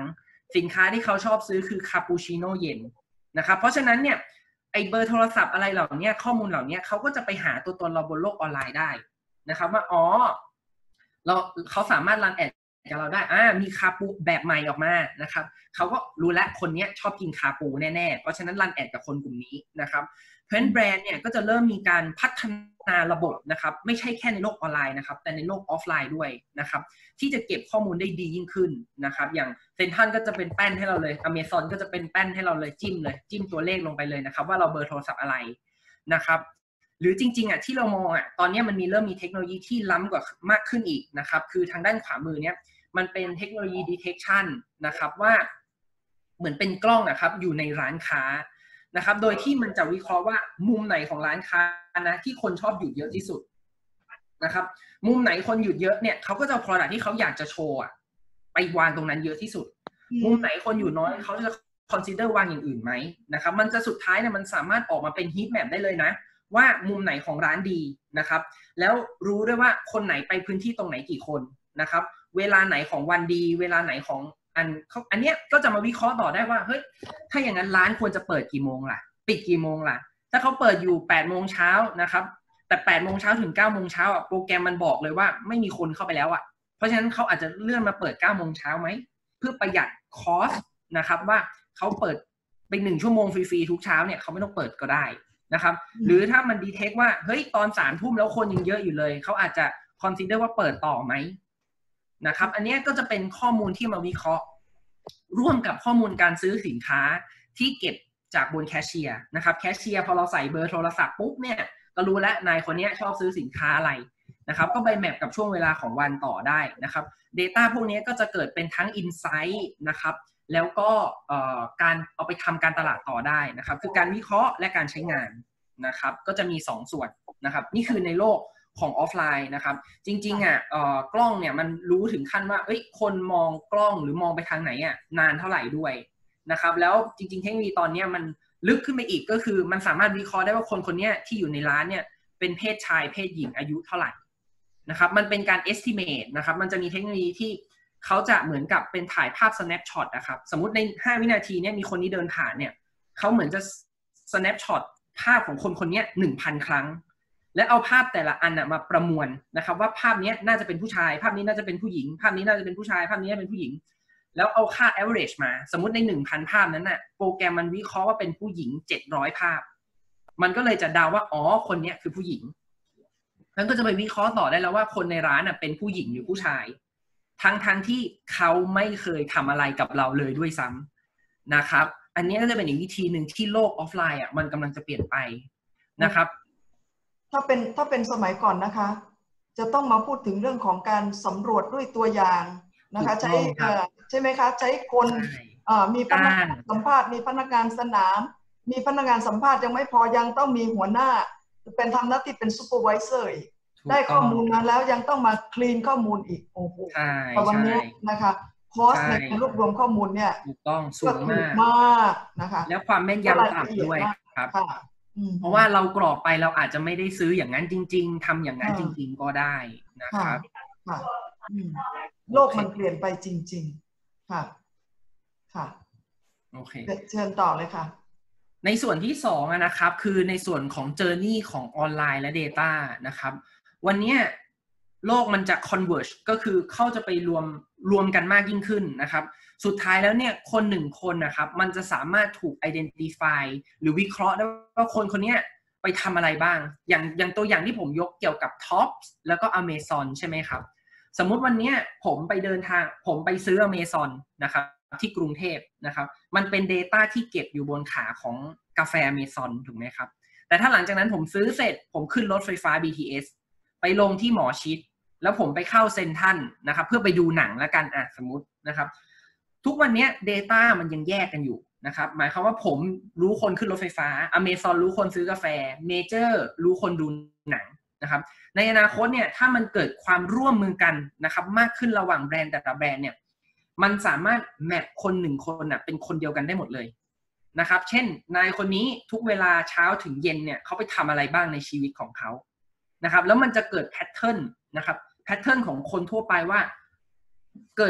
สินค้าที่เขาชอบซื้อคือคาปูชิโน่เย็นนะครับเพราะฉะนั้นเนี่ยไอเบอร์โทรศัพท์อะไรเหล่านี้ข้อมูลเหล่านี้เขาก็จะไปหาตัวตนเราบนโลกออนไลน์ได้นะครับว่าอ๋อเขาสามารถรันแอดกับเราได้มีคาปูแบบใหม่ออกมานะครับเขาก็รู้แล้วคนนี้ชอบกินคาปูแน่ๆเพราะฉะนั้นรันแอดกับคนกลุ่มนี้นะครับเพราะฉะนั้นแบรนด์เนี่ยก็จะเริ่มมีการพัฒนาระบบนะครับไม่ใช่แค่ในโลกออนไลน์นะครับแต่ในโลกออฟไลน์ด้วยนะครับที่จะเก็บข้อมูลได้ดียิ่งขึ้นนะครับอย่างเซ็นทรัลก็จะเป็นแป้นให้เราเลย Amazon ก็จะเป็นแป้นให้เราเลยจิ้มตัวเลขลงไปเลยนะครับว่าเราเบอร์โทรศัพท์อะไรนะครับหรือจริงๆที่เรามองตอนนี้มันเริ่มมีเทคโนโลยีที่ล้ำกว่ามากขึ้นอีกนะครับคือทางด้านขวามือเนี่ยมันเป็นเทคโนโลยี detection นะครับว่าเหมือนเป็นกล้องนะครับอยู่ในร้านค้านะครับโดยที่มันจะวิเคราะห์ว่ามุมไหนของร้านค้านะที่คนชอบหยุดเยอะที่สุดนะครับมุมไหนคนหยุดเยอะเนี่ยเขาก็จะเอา product ที่เขาอยากจะโชว์ไปวางตรงนั้นเยอะที่สุดมุมไหนคนอยู่น้อยเขาจะ consider วางอย่างอื่นไหมนะครับมันจะสุดท้ายเนี่ยมันสามารถออกมาเป็น heat map ได้เลยนะว่ามุมไหนของร้านดีนะครับแล้วรู้ด้วยว่าคนไหนไปพื้นที่ตรงไหนกี่คนนะครับเวลาไหนของวันดีเวลาไหนของอันเนี้ยก็จะมาวิเคราะห์ต่อได้ว่าเฮ้ยถ้าอย่างนั้นร้านควรจะเปิดกี่โมงล่ะปิดกี่โมงล่ะถ้าเขาเปิดอยู่8 โมงเช้านะครับแต่8 โมงเช้าถึง9 โมงเช้าโปรแกรมมันบอกเลยว่าไม่มีคนเข้าไปแล้วเพราะฉะนั้นเขาอาจจะเลื่อนมาเปิด9 โมงเช้าไหมเพื่อประหยัดคอสนะครับว่าเขาเปิดไป1 ชั่วโมงฟรีๆทุกเช้าเนี่ยเขาไม่ต้องเปิดก็ได้นะครับหรือถ้ามันดีเทคว่าเฮ้ยตอน3 ทุ่มแล้วคนยังเยอะอยู่เลยเขาอาจจะคอนซิเดอร์ว่าเปิดต่อไหมนะครับอันนี้ก็จะเป็นข้อมูลที่มาวิเคราะห์ร่วมกับข้อมูลการซื้อสินค้าที่เก็บจากบนแคชเชียร์นะครับแคชเชียร์พอเราใส่เบอร์โทรศัพท์ปุ๊บเนี่ยก็รู้แล้วนายคนนี้ชอบซื้อสินค้าอะไรนะครับก็ไปแมปกับช่วงเวลาของวันต่อได้นะครับ Data พวกนี้ก็จะเกิดเป็นทั้ง Insight นะครับแล้วก็การเอาไปทำการตลาดต่อได้นะครับคือการวิเคราะห์และการใช้งานนะครับก็จะมี2 ส่วนนะครับนี่คือในโลกของออฟไลน์นะครับจริงๆกล้องเนี่ยมันรู้ถึงขั้นว่าคนมองกล้องหรือมองไปทางไหนนานเท่าไหร่ด้วยนะครับแล้วจริงๆเทคโนโลยีตอนนี้มันลึกขึ้นไปอีกก็คือมันสามารถวิเคราะห์ได้ว่าคนคนนี้ที่อยู่ในร้านเนี่ยเป็นเพศชายเพศหญิงอายุเท่าไหร่นะครับมันเป็นการ estimate นะครับมันจะมีเทคโนโลยีที่เขาจะเหมือนกับเป็นถ่ายภาพ snapshot นะครับสมมติใน5 วินาทีเนี่ยมีคนนี้เดินผ่านเนี่ยเขาเหมือนจะ snapshot ภาพของคนคนนี้ 1,000 ครั้งและเอาภาพแต่ละอันมาประมวลนะครับว่าภาพนี้น่าจะเป็นผู้ชายภาพนี้น่าจะเป็นผู้หญิงภาพนี้น่าจะเป็นผู้ชายภาพนี้เป็นผู้หญิงแล้วเอาค่า average มาสมมุติใน 1,000 ภาพนั้นโปรแกรมมันวิเคราะห์ว่าเป็นผู้หญิง700 ภาพมันก็เลยจะเดาว่าอ๋อคนนี้คือผู้หญิงมันก็จะไปวิเคราะห์ต่อได้แล้วว่าคนในร้านเป็นผู้หญิงหรือผู้ชายทั้งที่เขาไม่เคยทำอะไรกับเราเลยด้วยซ้ำนะครับอันนี้ก็จะเป็นอีกวิธีหนึ่งที่โลกออฟไลน์มันกำลังจะเปลี่ยนไปนะครับถ้าเป็นสมัยก่อนนะคะจะต้องมาพูดถึงเรื่องของการสำรวจด้วยตัวอย่างนะคะใช่ไหมคะใช้คนมีพนักงานสัมภาษณ์มีพนักงานสนามมีพนักงานสัมภาษณ์ยังไม่พอยังต้องมีหัวหน้าเป็นทำหน้าที่เป็นซูเปอร์ไวเซอร์อีกได้ข้อมูลมาแล้วยังต้องมาคลีนข้อมูลอีกโอ้โหแต่วันนี้นะคะคอสในการรวบรวมข้อมูลเนี่ยถูกต้องสูงมากนะคะแล้วความแม่นยำต่ำด้วยครับเพราะว่าเรากรอกไปเราอาจจะไม่ได้ซื้ออย่างนั้นจริงๆทำอย่างนั้นจริงๆก็ได้นะครับโลกมันเปลี่ยนไปจริงๆค่ะค่ะโอเคเชิญต่อเลยค่ะในส่วนที่2นะครับคือในส่วนของ Journey ของออนไลน์และ Data นะครับวันนี้โลกมันจะ converge ก็คือเข้าจะไปรวมกันมากยิ่งขึ้นนะครับสุดท้ายแล้วเนี่ยคน1 คนนะครับมันจะสามารถถูก identify หรือวิเคราะห์ได้ว่าคนคนนี้ไปทำอะไรบ้างอย่างตัวอย่างที่ผมยกเกี่ยวกับ Tops แล้วก็ Amazon ใช่ไหมครับสมมุติวันนี้ผมไปเดินทางผมไปซื้อ Amazon นะครับที่กรุงเทพนะครับมันเป็น Data ที่เก็บอยู่บนขาของกาแฟ Amazon ถูกไหมครับแต่ถ้าหลังจากนั้นผมซื้อเสร็จผมขึ้นรถไฟฟ้า BTS ไปลงที่หมอชิดแล้วผมไปเข้าเซ็นทรัลนะครับเพื่อไปดูหนังแล้วกันสมมุตินะครับทุกวันนี้ Data มันยังแยกกันอยู่นะครับหมายความว่าผมรู้คนขึ้นรถไฟฟ้า Amazon รู้คนซื้อกาแฟ Major รู้คนดูหนังนะครับในอนาคตเนี่ยถ้ามันเกิดความร่วมมือกันนะครับมากขึ้นระหว่างแบรนด์แต่ละแบรนด์เนี่ยมันสามารถแมปคน1 คนเป็นคนเดียวกันได้หมดเลยนะครับเช่นนายคนนี้ทุกเวลาเช้าถึงเย็นเนี่ยเขาไปทำอะไรบ้างในชีวิตของเขานะครับแล้วมันจะเกิดแพทเทิร์นนะครับแพทเทิร์นของคนทั่วไปว่าเกิด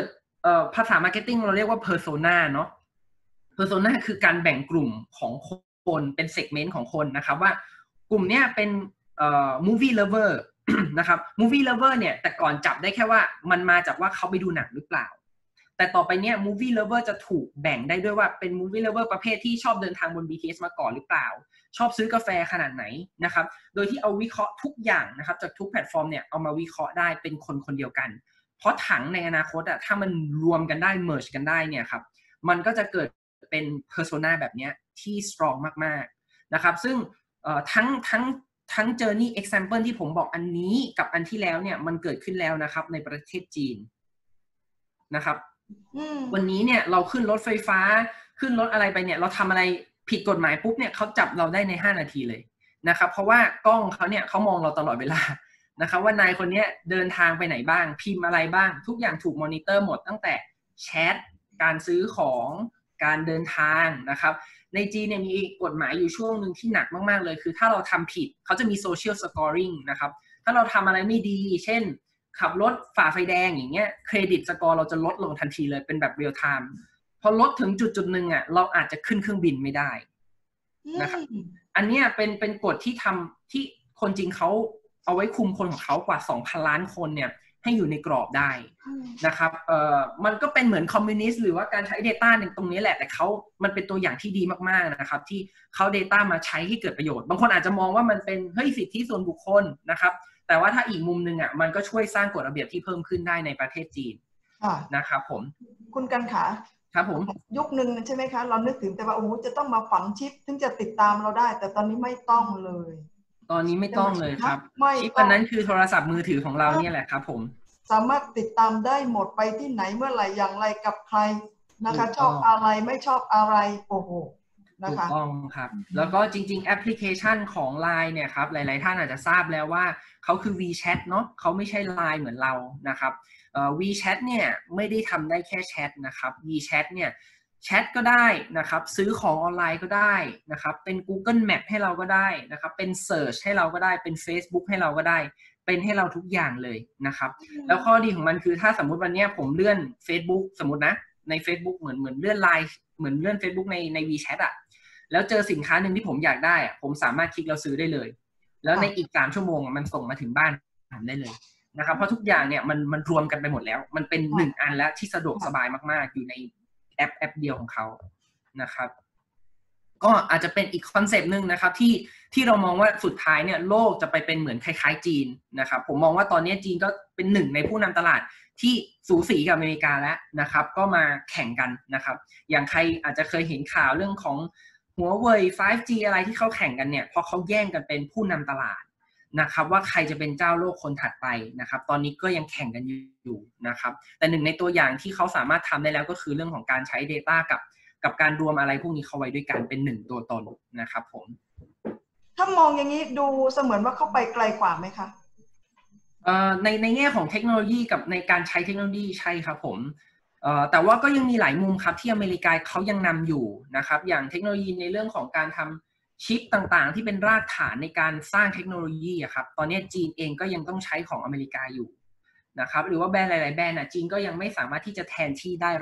ภาษามาร์เก็ตติ้งเราเรียกว่า persona เนาะ persona คือการแบ่งกลุ่มของคนเป็นเซกเมนต์ของคนนะครับว่ากลุ่มเนี้ยเป็นmovie lover นะครับ movie lover เนี่ยแต่ก่อนจับได้แค่ว่ามันมาจากว่าเขาไปดูหนังหรือเปล่าแต่ต่อไปเนี่ย movie lover จะถูกแบ่งได้ด้วยว่าเป็น movie lover ประเภทที่ชอบเดินทางบน BTS มาก่อนหรือเปล่าชอบซื้อกาแฟขนาดไหนนะครับโดยที่เอาวิเคราะห์ทุกอย่างนะครับจากทุกแพลตฟอร์มเนี่ยเอามาวิเคราะห์ได้เป็นคนคนเดียวกันเพราะถังในอนาคตอะถ้ามันรวมกันได้ merge กันได้เนี่ยครับมันก็จะเกิดเป็น persona แบบเนี้ยที่ strong มากๆนะครับซึ่งทั้ง journey example ที่ผมบอกอันนี้กับอันที่แล้วเนี่ยมันเกิดขึ้นแล้วนะครับในประเทศจีนนะครับวันนี้เนี่ยเราขึ้นรถไฟฟ้าขึ้นรถอะไรไปเนี่ยเราทำอะไรผิดกฎหมายปุ๊บเนี่ยเขาจับเราได้ใน5 นาทีเลยนะครับเพราะว่ากล้องเขาเนี่ยเขามองเราตลอดเวลานะครับว่านายคนนี้เดินทางไปไหนบ้างพิมพ์อะไรบ้างทุกอย่างถูกมอนิเตอร์หมดตั้งแต่แชทการซื้อของการเดินทางนะครับในจีนเนี่ยมีกฎหมายอยู่ช่วงหนึ่งที่หนักมากๆเลยคือถ้าเราทำผิดเขาจะมี social scoring นะครับถ้าเราทำอะไรไม่ดีเช่นขับรถฝ่าไฟแดงอย่างเงี้ยเครดิตสกอร์เราจะลดลงทันทีเลยเป็นแบบเรียลไทม์พอลดถึงจุดหนึ่งอ่ะเราอาจจะขึ้นเครื่องบินไม่ได้นะครับอันนี้เป็นกฎที่ทำที่คนจริงเขาเอาไว้คุมคนของเขากว่า 2,000 ล้านคนเนี่ยให้อยู่ในกรอบได้นะครับมันก็เป็นเหมือนคอมมิวนิสต์หรือว่าการใช้ Data ในตรงนี้แหละแต่มันเป็นตัวอย่างที่ดีมากๆนะครับที่เขา Data มาใช้ให้เกิดประโยชน์บางคนอาจจะมองว่ามันเป็นเฮ้ยสิทธิส่วนบุคคลนะครับแต่ว่าถ้าอีกมุมนึงอ่ะมันก็ช่วยสร้างกฎระเบียบที่เพิ่มขึ้นได้ในประเทศจีนนะครับผมคุณกันขาครับผมยุคนึงใช่ไหมคะเรานึกถึงแต่ว่าโอ้โหจะต้องมาฝังชิปถึงจะติดตามเราได้แต่ตอนนี้ไม่ต้องเลยตอนนี้ไม่ต้องเลยครับชิปอันนั้นคือโทรศัพท์มือถือของเราเนี่ยแหละครับผมสามารถติดตามได้หมดไปที่ไหนเมื่อไหร่อย่างไรกับใครนะคะชอบอะไรไม่ชอบอะไรโอ้โหถูกต้องครับแล้วก็จริงๆแอปพลิเคชันของ LINE เนี่ยครับหลายๆท่านอาจจะทราบแล้วว่าเขาคือ WeChat เนาะเขาไม่ใช่ LINE เหมือนเรานะครับWeChat เนี่ยไม่ได้ทำได้แค่แชทนะครับ WeChat เนี่ยแชทก็ได้นะครับซื้อของออนไลน์ก็ได้นะครับเป็น Google Map ให้เราก็ได้นะครับเป็น Search ให้เราก็ได้เป็น Facebook ให้เราก็ได้เป็นให้เราทุกอย่างเลยนะครับแล้วข้อดีของมันคือถ้าสมมุติวันนี้ผมเลื่อน Facebook สมมตินะใน Facebook เหมือนเลื่อน LINE เหมือนเลื่อน Facebook ใน WeChat อ่ะแล้วเจอสินค้าหนึ่งที่ผมอยากได้อ่ะผมสามารถคลิกแล้วซื้อได้เลยแล้วในอีก3 ชั่วโมงมันส่งมาถึงบ้านผมได้เลยนะครับเพราะทุกอย่างเนี่ยมันรวมกันไปหมดแล้วมันเป็น1 อันแล้วที่สะดวกสบายมากๆอยู่ในแอปเดียวของเขานะครับก็อาจจะเป็นอีกคอนเซปต์นึงนะครับที่เรามองว่าสุดท้ายเนี่ยโลกจะไปเป็นเหมือนคล้ายๆจีนนะครับผมมองว่าตอนนี้จีนก็เป็น1ในผู้นำตลาดที่สูสีกับอเมริกาแล้วนะครับก็มาแข่งกันนะครับอย่างใครอาจจะเคยเห็นข่าวเรื่องของหัวเว่ย 5G อะไรที่เขาแข่งกันเนี่ยเพราะเขาแย่งกันเป็นผู้นำตลาดนะครับว่าใครจะเป็นเจ้าโลกคนถัดไปนะครับตอนนี้ก็ยังแข่งกันอยู่นะครับแต่1ในตัวอย่างที่เขาสามารถทำได้แล้วก็คือเรื่องของการใช้ Data กับการรวมอะไรพวกนี้เข้าไว้ด้วยกันเป็น1ตัวตนนะครับผมถ้ามองอย่างนี้ดูเสมือนว่าเข้าไปไกลกว่าไหมคะในแง่ของเทคโนโลยีกับในการใช้เทคโนโลยีใช่ครับผมแต่ว่าก็ยังมีหลายมุมครับที่อเมริกาเขายังนำอยู่นะครับอย่างเทคโนโลยีในเรื่องของการทำชิปต่างๆที่เป็นรากฐานในการสร้างเทคโนโลยีครับตอนนี้จีนเองก็ยังต้องใช้ของอเมริกาอยู่นะครับหรือว่าแบรนด์หลายๆแบรนด์จีนก็ยังไม่สามารถที่จะแทนที่ได้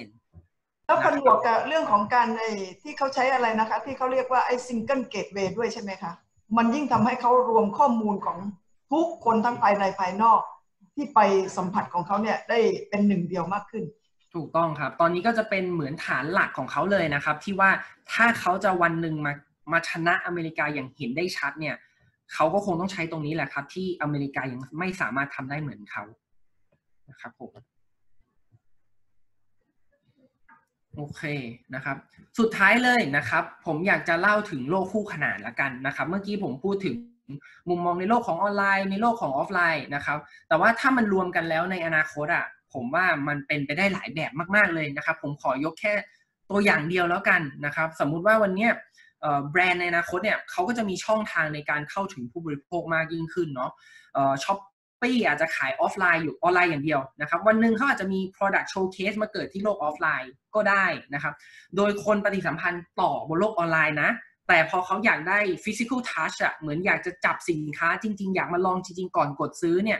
100% แล้วผนวกกับเรื่องของการที่เขาใช้อะไรนะคะที่เขาเรียกว่าไอ้ Single Gateway ด้วยใช่ไหมคะมันยิ่งทำให้เขารวมข้อมูลของทุกคนทั้งภายในภายนอกที่ไปสัมผัสของเขาเนี่ยได้เป็น1 เดียวมากขึ้นถูกต้องครับตอนนี้ก็จะเป็นเหมือนฐานหลักของเขาเลยนะครับที่ว่าถ้าเขาจะวันหนึ่งมาชนะอเมริกาอย่างเห็นได้ชัดเนี่ยเขาก็คงต้องใช้ตรงนี้แหละครับที่อเมริกายังไม่สามารถทำได้เหมือนเขานะครับผมโอเคนะครับสุดท้ายเลยนะครับผมอยากจะเล่าถึงโลกคู่ขนานละกันนะครับเมื่อกี้ผมพูดถึงมุมมองในโลกของออนไลน์ในโลกของออฟไลน์นะครับแต่ว่าถ้ามันรวมกันแล้วในอนาคตผมว่ามันเป็นไปได้หลายแบบมากๆเลยนะครับผมขอยกแค่ตัวอย่างเดียวแล้วกันนะครับสมมุติว่าวันนี้แบรนด์ในอนาคตเนี่ยเขาก็จะมีช่องทางในการเข้าถึงผู้บริโภคมากยิ่งขึ้นเนาะช็อปปี้อาจจะขายออฟไลน์อยู่ออนไลน์อย่างเดียวนะครับวันหนึ่งเขาอาจจะมี product showcase มาเกิดที่โลกออฟไลน์ก็ได้นะครับโดยคนปฏิสัมพันธ์ต่อบนโลกออนไลน์นะแต่พอเขาอยากได้ physical touch เหมือนอยากจะจับสินค้าจริงๆอยากมาลองจริงๆก่อนกดซื้อเนี่ย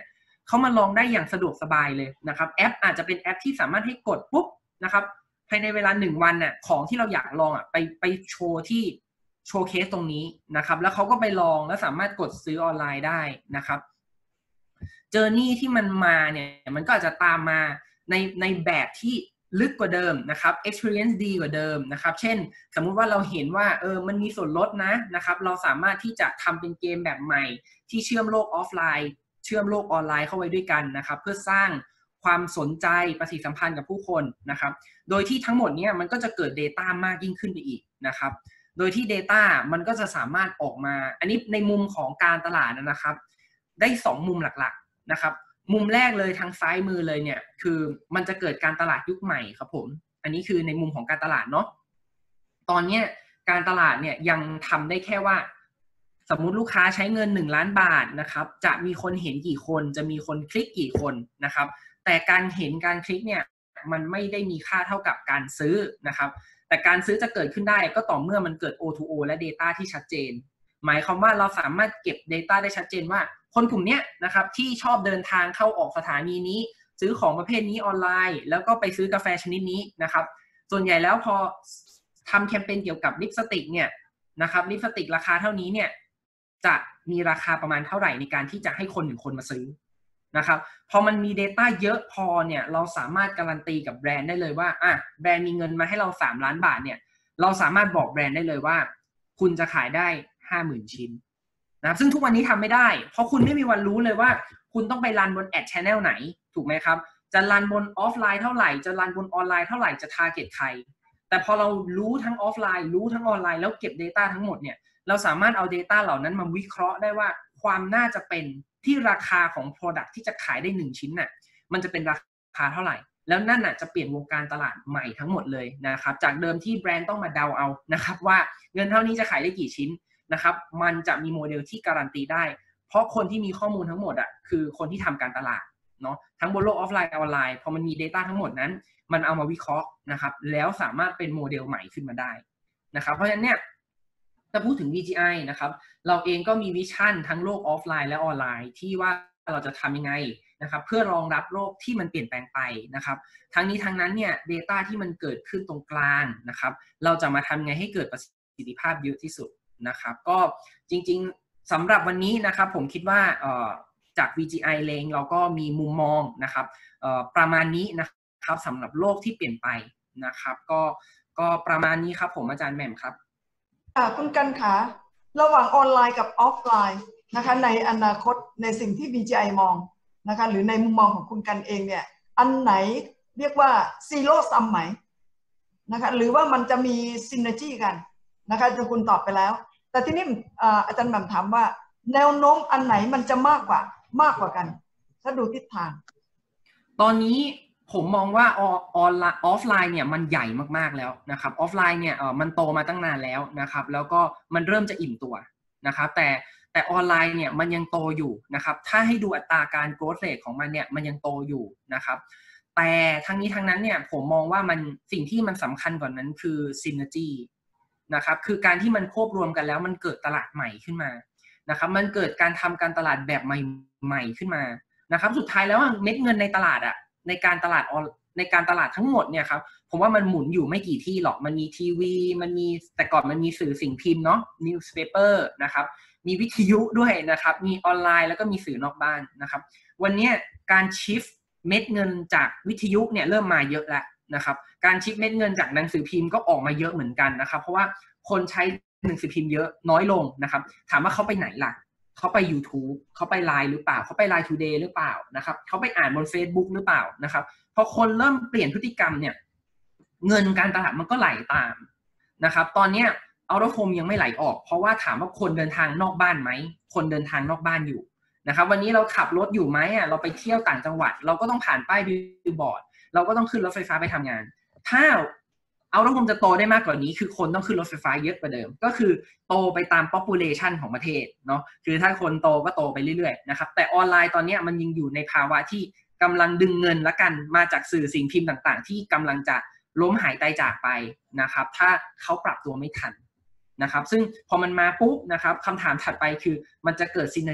เขามาลองได้อย่างสะดวกสบายเลยนะครับแอปอาจจะเป็นแอปที่สามารถให้กดปุ๊บนะครับภายในเวลา1 วันน่ะของที่เราอยากลองไปโชว์ที่โชว์เคสตรงนี้นะครับแล้วเขาก็ไปลองแล้วสามารถกดซื้อออนไลน์ได้นะครับเจอร์นี่ที่มันมาเนี่ยมันก็อาจจะตามมาในแบบที่ลึกกว่าเดิมนะครับ experience ดีกว่าเดิมนะครับเช่นสมมุติว่าเราเห็นว่ามันมีส่วนลดนะครับเราสามารถที่จะทำเป็นเกมแบบใหม่ที่เชื่อมโลกออฟไลน์เชื่อมโลกออนไลน์เข้าไว้ด้วยกันนะครับเพื่อสร้างความสนใจประสิทธิสัมพันธ์กับผู้คนนะครับโดยที่ทั้งหมดนี้มันก็จะเกิด Data มากยิ่งขึ้นไปอีกนะครับโดยที่ Data มันก็จะสามารถออกมาอันนี้ในมุมของการตลาดนะครับได้2 มุมหลักๆนะครับมุมแรกเลยทางซ้ายมือเลยเนี่ยคือมันจะเกิดการตลาดยุคใหม่ครับผมอันนี้คือในมุมของการตลาดเนาะตอนนี้การตลาดเนี่ยยังทำได้แค่ว่าสมมุติลูกค้าใช้เงิน1 ล้านบาทนะครับจะมีคนเห็นกี่คนจะมีคนคลิกกี่คนนะครับแต่การเห็นการคลิกเนี่ยมันไม่ได้มีค่าเท่ากับการซื้อนะครับแต่การซื้อจะเกิดขึ้นได้ก็ต่อเมื่อมันเกิด O2O และ Data ที่ชัดเจนหมายความว่าเราสามารถเก็บ Data ได้ชัดเจนว่าคนกลุ่มนี้นะครับที่ชอบเดินทางเข้าออกสถานีนี้ซื้อของประเภทนี้ออนไลน์แล้วก็ไปซื้อกาแฟชนิดนี้นะครับส่วนใหญ่แล้วพอทำแคมเปญเกี่ยวกับลิปสติกเนี่ยนะครับลิปสติกราคาเท่านี้เนี่ยจะมีราคาประมาณเท่าไหร่ในการที่จะให้คน1 คนมาซื้อนะครับพอมันมี Data เยอะพอเนี่ยเราสามารถการันตีกับแบรนด์ได้เลยว่าแบรนด์มีเงินมาให้เรา3 ล้านบาทเนี่ยเราสามารถบอกแบรนด์ได้เลยว่าคุณจะขายได้ 50,000 ชิ้นนะซึ่งทุกวันนี้ทำไม่ได้เพราะคุณไม่มีวันรู้เลยว่าคุณต้องไปรันบนแอด channel ไหนถูกไหมครับจะรันบนออฟไลน์เท่าไหร่จะรันบนออนไลน์เท่าไหร่จะ target ใครแต่พอเรารู้ทั้งออฟไลน์รู้ทั้งออนไลน์แล้วเก็บ Data ทั้งหมดเนี่ยเราสามารถเอา Data เหล่านั้นมาวิเคราะห์ได้ว่าความน่าจะเป็นที่ราคาของ Product ที่จะขายได้1 ชิ้นน่ะมันจะเป็นราคาเท่าไหร่แล้วนั่นน่ะจะเปลี่ยนวงการตลาดใหม่ทั้งหมดเลยนะครับจากเดิมที่แบรนด์ต้องมาเดาเอานะครับว่าเงินเท่านี้จะขายได้กี่ชิ้นนะครับมันจะมีโมเดลที่การันตีได้เพราะคนที่มีข้อมูลทั้งหมดคือคนที่ทำการตลาดเนาะทั้งบนโลกออฟไลน์ออนไลน์พอมันมี Data ทั้งหมดนั้นมันเอามาวิเคราะห์นะครับแล้วสามารถเป็นโมเดลใหม่ขึ้นมาได้นะครับเพราะฉะนั้นเนี่ยถ้าพูดถึง VGI นะครับเราเองก็มีวิชั่นทั้งโลกออฟไลน์และออนไลน์ที่ว่าเราจะทำยังไงนะครับเพื่อรองรับโลกที่มันเปลี่ยนแปลงไปนะครับทั้งนี้ทั้งนั้นเนี่ย Data ที่มันเกิดขึ้นตรงกลางนะครับเราจะมาทำไงให้เกิดประสิทธิภาพเยอะที่สุดนะครับก็จริงๆสำหรับวันนี้นะครับผมคิดว่าจาก VGI เองเราก็มีมุมมองนะครับประมาณนี้นะครับสำหรับโลกที่เปลี่ยนไปนะครับก็ประมาณนี้ครับผมอาจารย์แหม่มครับคุณกันคะระหว่างออนไลน์กับออฟไลน์นะคะในอนาคตในสิ่งที่ VGI มองนะคะหรือในมุมมองของคุณกันเองเนี่ยอันไหนเรียกว่าซีโร่ซัมไหมนะคะหรือว่ามันจะมีซินเนอร์จีกันนะคะจะคุณตอบไปแล้วแต่ทีนี้อาจารย์แหม่มถามว่าแนวโน้มอันไหนมันจะมากกว่ากันถ้าดูทิศทางตอนนี้ผมมองว่าออฟไลน์เนี่ยมันใหญ่มากๆแล้วนะครับออฟไลน์เนี่ยมันโตมาตั้งนานแล้วนะครับแล้วก็มันเริ่มจะอิ่มตัวนะครับแต่ออนไลน์เนี่ยมันยังโตอยู่นะครับถ้าให้ดูอัตราการ growth rate ของมันเนี่ยมันยังโตอยู่นะครับแต่ทั้งนี้ทั้งนั้นเนี่ยผมมองว่ามันสิ่งที่มันสำคัญกว่านั้นคือ synergy นะครับคือการที่มันควบรวมกันแล้วมันเกิดตลาดใหม่ขึ้นมานะครับมันเกิดการทำการตลาดแบบใหม่ขึ้นมานะครับสุดท้ายแล้วเม็ดเงินในตลาดในการตลาดทั้งหมดเนี่ยครับผมว่ามันหมุนอยู่ไม่กี่ที่หรอกมันมีทีวีมันมีแต่ก่อนมันมีสื่อสิ่งพิมพ์เนาะ newspaper นะครับมีวิทยุด้วยนะครับมีออนไลน์แล้วก็มีสื่อนอกบ้านนะครับวันนี้การชิฟเม็ดเงินจากวิทยุเนี่ยเริ่มมาเยอะแล้วนะครับการชิฟเม็ดเงินจากหนังสือพิมพ์ก็ออกมาเยอะเหมือนกันนะครับเพราะว่าคนใช้หนังสือพิมพ์เยอะน้อยลงนะครับถามว่าเขาไปไหนล่ะเขาไป YouTube เขาไปไลน์หรือเปล่าเขาไป Line Today หรือเปล่านะครับเขาไปอ่านบน Facebook หรือเปล่านะครับพอคนเริ่มเปลี่ยนพฤติกรรมเนี่ยเงินการตลาดมันก็ไหลตามนะครับตอนนี้เอาท์ออฟโฮมยังไม่ไหลออกเพราะว่าถามว่าคนเดินทางนอกบ้านไหมคนเดินทางนอกบ้านอยู่นะครับวันนี้เราขับรถอยู่ไหมเราไปเที่ยวต่างจังหวัดเราก็ต้องผ่านป้ายบิลบอร์ดเราก็ต้องขึ้นรถไฟฟ้าไปทำงานถ้าเอาท์ออฟโฮมจะโตได้มากกว่านี้คือคนต้องขึ้นรถไฟฟ้าเยอะกว่าเดิมก็คือโตไปตาม population ของประเทศเนาะคือถ้าคนโตก็โตไปเรื่อยๆนะครับแต่ออนไลน์ตอนนี้มันยังอยู่ในภาวะที่กำลังดึงเงินละกันมาจากสื่อสิ่งพิมพ์ต่างๆที่กำลังจะล้มหายตายจากไปนะครับถ้าเขาปรับตัวไม่ทันนะครับซึ่งพอมันมาปุ๊บนะครับคำถามถัดไปคือมันจะเกิดซินเนอร์จี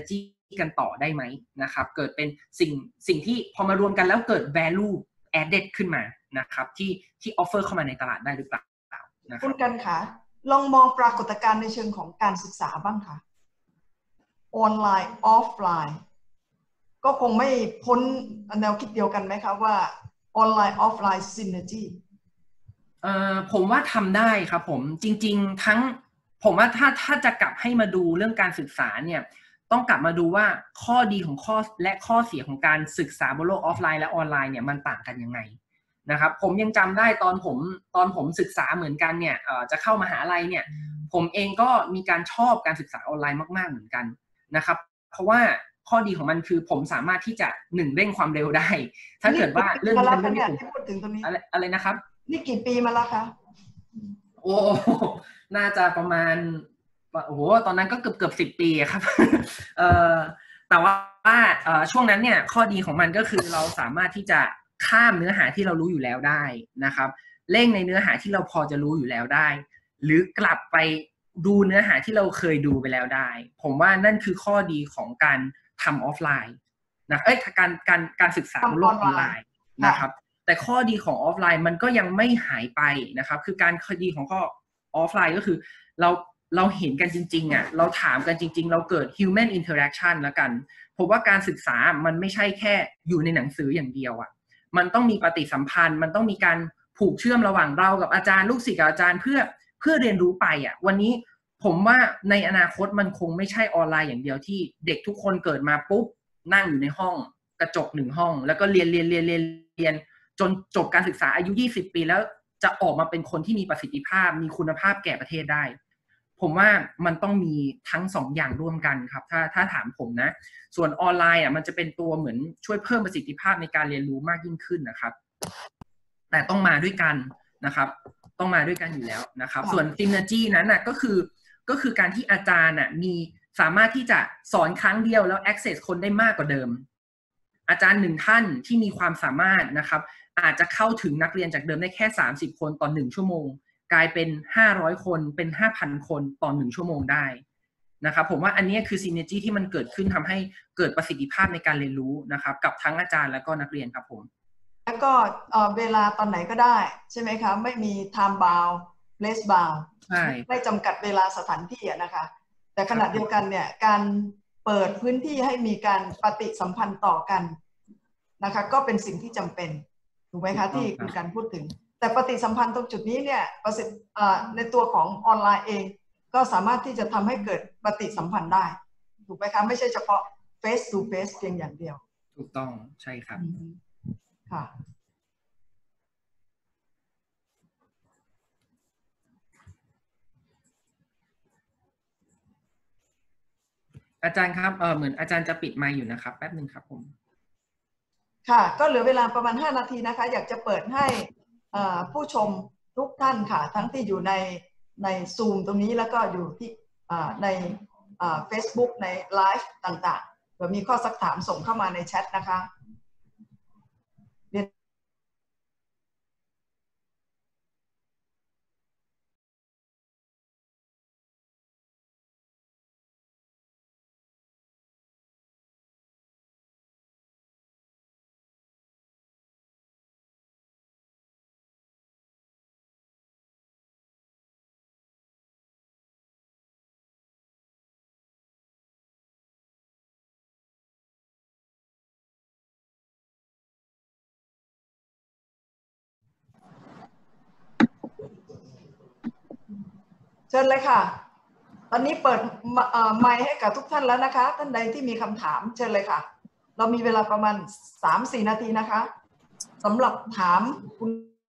กันต่อได้ไหมนะครับเกิดเป็นสิ่งที่พอมารวมกันแล้วเกิด value added ขึ้นมานะครับที่ offer เข้ามาในตลาดได้หรือเปล่านะครับคุณกันคะลองมองปรากฏการณ์ในเชิงของการศึกษาบ้างค่ะออนไลน์ออฟไลน์ก็คงไม่พ้นแนวคิดเดียวกันไหมคะว่าออนไลน์ออฟไลน์ซินเนอร์จีผมว่าทำได้ครับผมจริงๆทั้งผมว่าถ้าจะกลับให้มาดูเรื่องการศึกษาเนี่ยต้องกลับมาดูว่าข้อดีของข้อเสียของการศึกษาบนโลกออฟไลน์และออนไลน์เนี่ยมันต่างกันยังไงนะครับผมยังจำได้ตอนผมศึกษาเหมือนกันเนี่ยจะเข้ามหาลัยเนี่ยผมเองก็มีการชอบการศึกษาออนไลน์มากๆเหมือนกันนะครับเพราะว่าข้อดีของมันคือผมสามารถที่จะเร่งความเร็วได้ถ้าเกิดว่าเรื่องนี้เป็นเรื่องที่พูดถึงตรงนี้อะไรนะครับนี่กี่ปีมาแล้วคะโอ้น่าจะประมาณโอ้โหตอนนั้นก็เกือบ10 ปีครับแต่ว่าช่วงนั้นเนี่ยข้อดีของมันก็คือเราสามารถที่จะข้ามเนื้อหาที่เรารู้อยู่แล้วได้นะครับเร่งในเนื้อหาที่เราพอจะรู้อยู่แล้วได้หรือกลับไปดูเนื้อหาที่เราเคยดูไปแล้วได้ผมว่านั่นคือข้อดีของการทำออฟไลน์นะการศึกษาบนโลกออนไลน์นะครับแต่ข้อดีของออฟไลน์มันก็ยังไม่หายไปนะครับคือการข้อดีของข้อออฟไลน์ก็คือเราเห็นกันจริงๆอ่ะเราถามกันจริงๆเราเกิด human interaction แล้วกันผมว่าการศึกษามันไม่ใช่แค่อยู่ในหนังสืออย่างเดียวอ่ะมันต้องมีปฏิสัมพันธ์มันต้องมีการผูกเชื่อมระหว่างเรากับอาจารย์ลูกศิษย์กับอาจารย์เพื่อเรียนรู้ไปอ่ะวันนี้ผมว่าในอนาคตมันคงไม่ใช่ออนไลน์อย่างเดียวที่เด็กทุกคนเกิดมาปุ๊บนั่งอยู่ในห้องกระจก1 ห้องแล้วก็เรียนจนจบการศึกษาอายุ20 ปีแล้วจะออกมาเป็นคนที่มีประสิทธิภาพมีคุณภาพแก่ประเทศได้ผมว่ามันต้องมีทั้ง2 อย่างร่วมกันครับถ้าถามผมนะส่วนออนไลน์มันจะเป็นตัวเหมือนช่วยเพิ่มประสิทธิภาพในการเรียนรู้มากยิ่งขึ้นนะครับแต่ต้องมาด้วยกันนะครับต้องมาด้วยกันอยู่แล้วนะครับส่วนซินเนอร์จีนั้นก็คือการที่อาจารย์มีสามารถที่จะสอนครั้งเดียวแล้ว access คนได้มากกว่าเดิมอาจารย์1 ท่านที่มีความสามารถนะครับอาจจะเข้าถึงนักเรียนจากเดิมได้แค่30 คนต่อ1 ชั่วโมงกลายเป็น500 คนเป็น 5,000 คนต่อ1 ชั่วโมงได้นะครับผมว่าอันนี้คือซินเนอร์จีที่มันเกิดขึ้นทำให้เกิดประสิทธิภาพในการเรียนรู้นะครับกับทั้งอาจารย์และก็นักเรียนครับผมแล้วก็เวลาตอนไหนก็ได้ใช่ไหมคะไม่มี time bound place bound ไม่จำกัดเวลาสถานที่นะคะแต่ขณะเดียวกันเนี่ยการเปิดพื้นที่ให้มีการปฏิสัมพันธ์ต่อกันนะคะก็เป็นสิ่งที่จำเป็นถูกไหมคะที่คุณการพูดถึงแต่ปฏิสัมพันธ์ตรงจุดนี้เนี่ยในตัวของออนไลน์เองก็สามารถที่จะทำให้เกิดปฏิสัมพันธ์ได้ถูกไหมคะไม่ใช่เฉพาะ face to face เพียงอย่างเดียวถูกต้องใช่ครับค่ะอาจารย์ครับเหมือนอาจารย์จะปิดไมค์อยู่นะครับแป๊บนึงครับผมค่ะก็เหลือเวลาประมาณ5 นาทีนะคะอยากจะเปิดให้ผู้ชมทุกท่านค่ะทั้งที่อยู่ในซูมตรงนี้แล้วก็อยู่ที่ในFacebook ในไลฟ์ต่างๆเผื่อมีข้อสักถามส่งเข้ามาในแชทนะคะเชิญเลยค่ะตอนนี้เปิดไมค์ให้กับทุกท่านแล้วนะคะท่านใดที่มีคำถามเชิญเลยค่ะเรามีเวลาประมาณ 3-4 นาทีนะคะสำหรับถามคุณ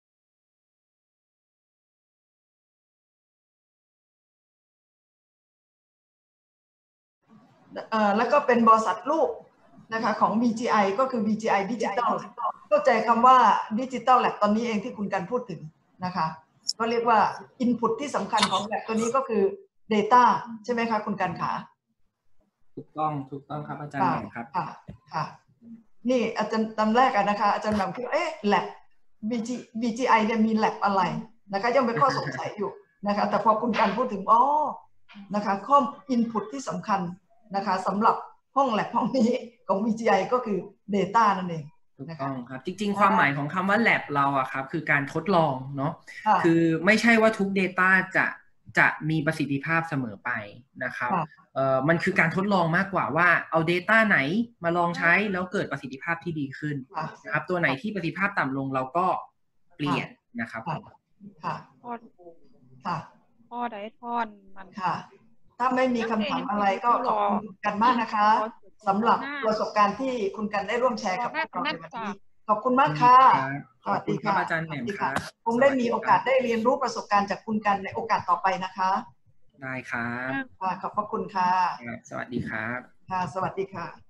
แล้วก็เป็นบริษัทลูกนะคะของ BGI ก็คือ BGI Digital เข้าใจคำว่า Digital Lab ตอนนี้เองที่คุณกันพูดถึงนะคะก็เรียกว่า Input ที่สำคัญของ Lab ตัวนี้ก็คือ Data ใช่ไหมคะคุณกันขาถูกต้องครับอาจารย์แหม่มครับค่ะนี่อาจารย์ตอนแรกนะคะอาจารย์แหม่มคิดLab BGI เนี่ยมี Lab อะไรนะคะยังเป็นข้อสงสัยอยู่นะคะแต่พอคุณกันพูดถึงนะคะข้อ Input ที่สำคัญนะคะสำหรับห้องแลบห้องนี้ของ VGI ก็คือ Data นั่นเองถูกต้องครับจริงๆความหมายของคำว่า lab เราอะครับคือการทดลองเนาะคือไม่ใช่ว่าทุก Data จะมีประสิทธิภาพเสมอไปนะครับมันคือการทดลองมากกว่าว่าเอา Data ไหนมาลองใช้แล้วเกิดประสิทธิภาพที่ดีขึ้นนะครับตัวไหนที่ประสิทธิภาพต่ำลงเราก็เปลี่ยนนะครับค่ะค่ะทอดได้ทอนมันค่ะถ้าไม่มีคำถามอะไรก็ขอบคุณกันมากนะคะสำหรับประสบการณ์ที่คุณกันได้ร่วมแชร์กับเราในวันนี้ขอบคุณมากค่ะสวัสดีครับอาจารย์แหม่มครับคงได้มีโอกาสได้เรียนรู้ประสบการณ์จากคุณกันในโอกาสต่อไปนะคะได้ครับขอบพระคุณค่ะสวัสดีครับค่ะสวัสดีค่ะ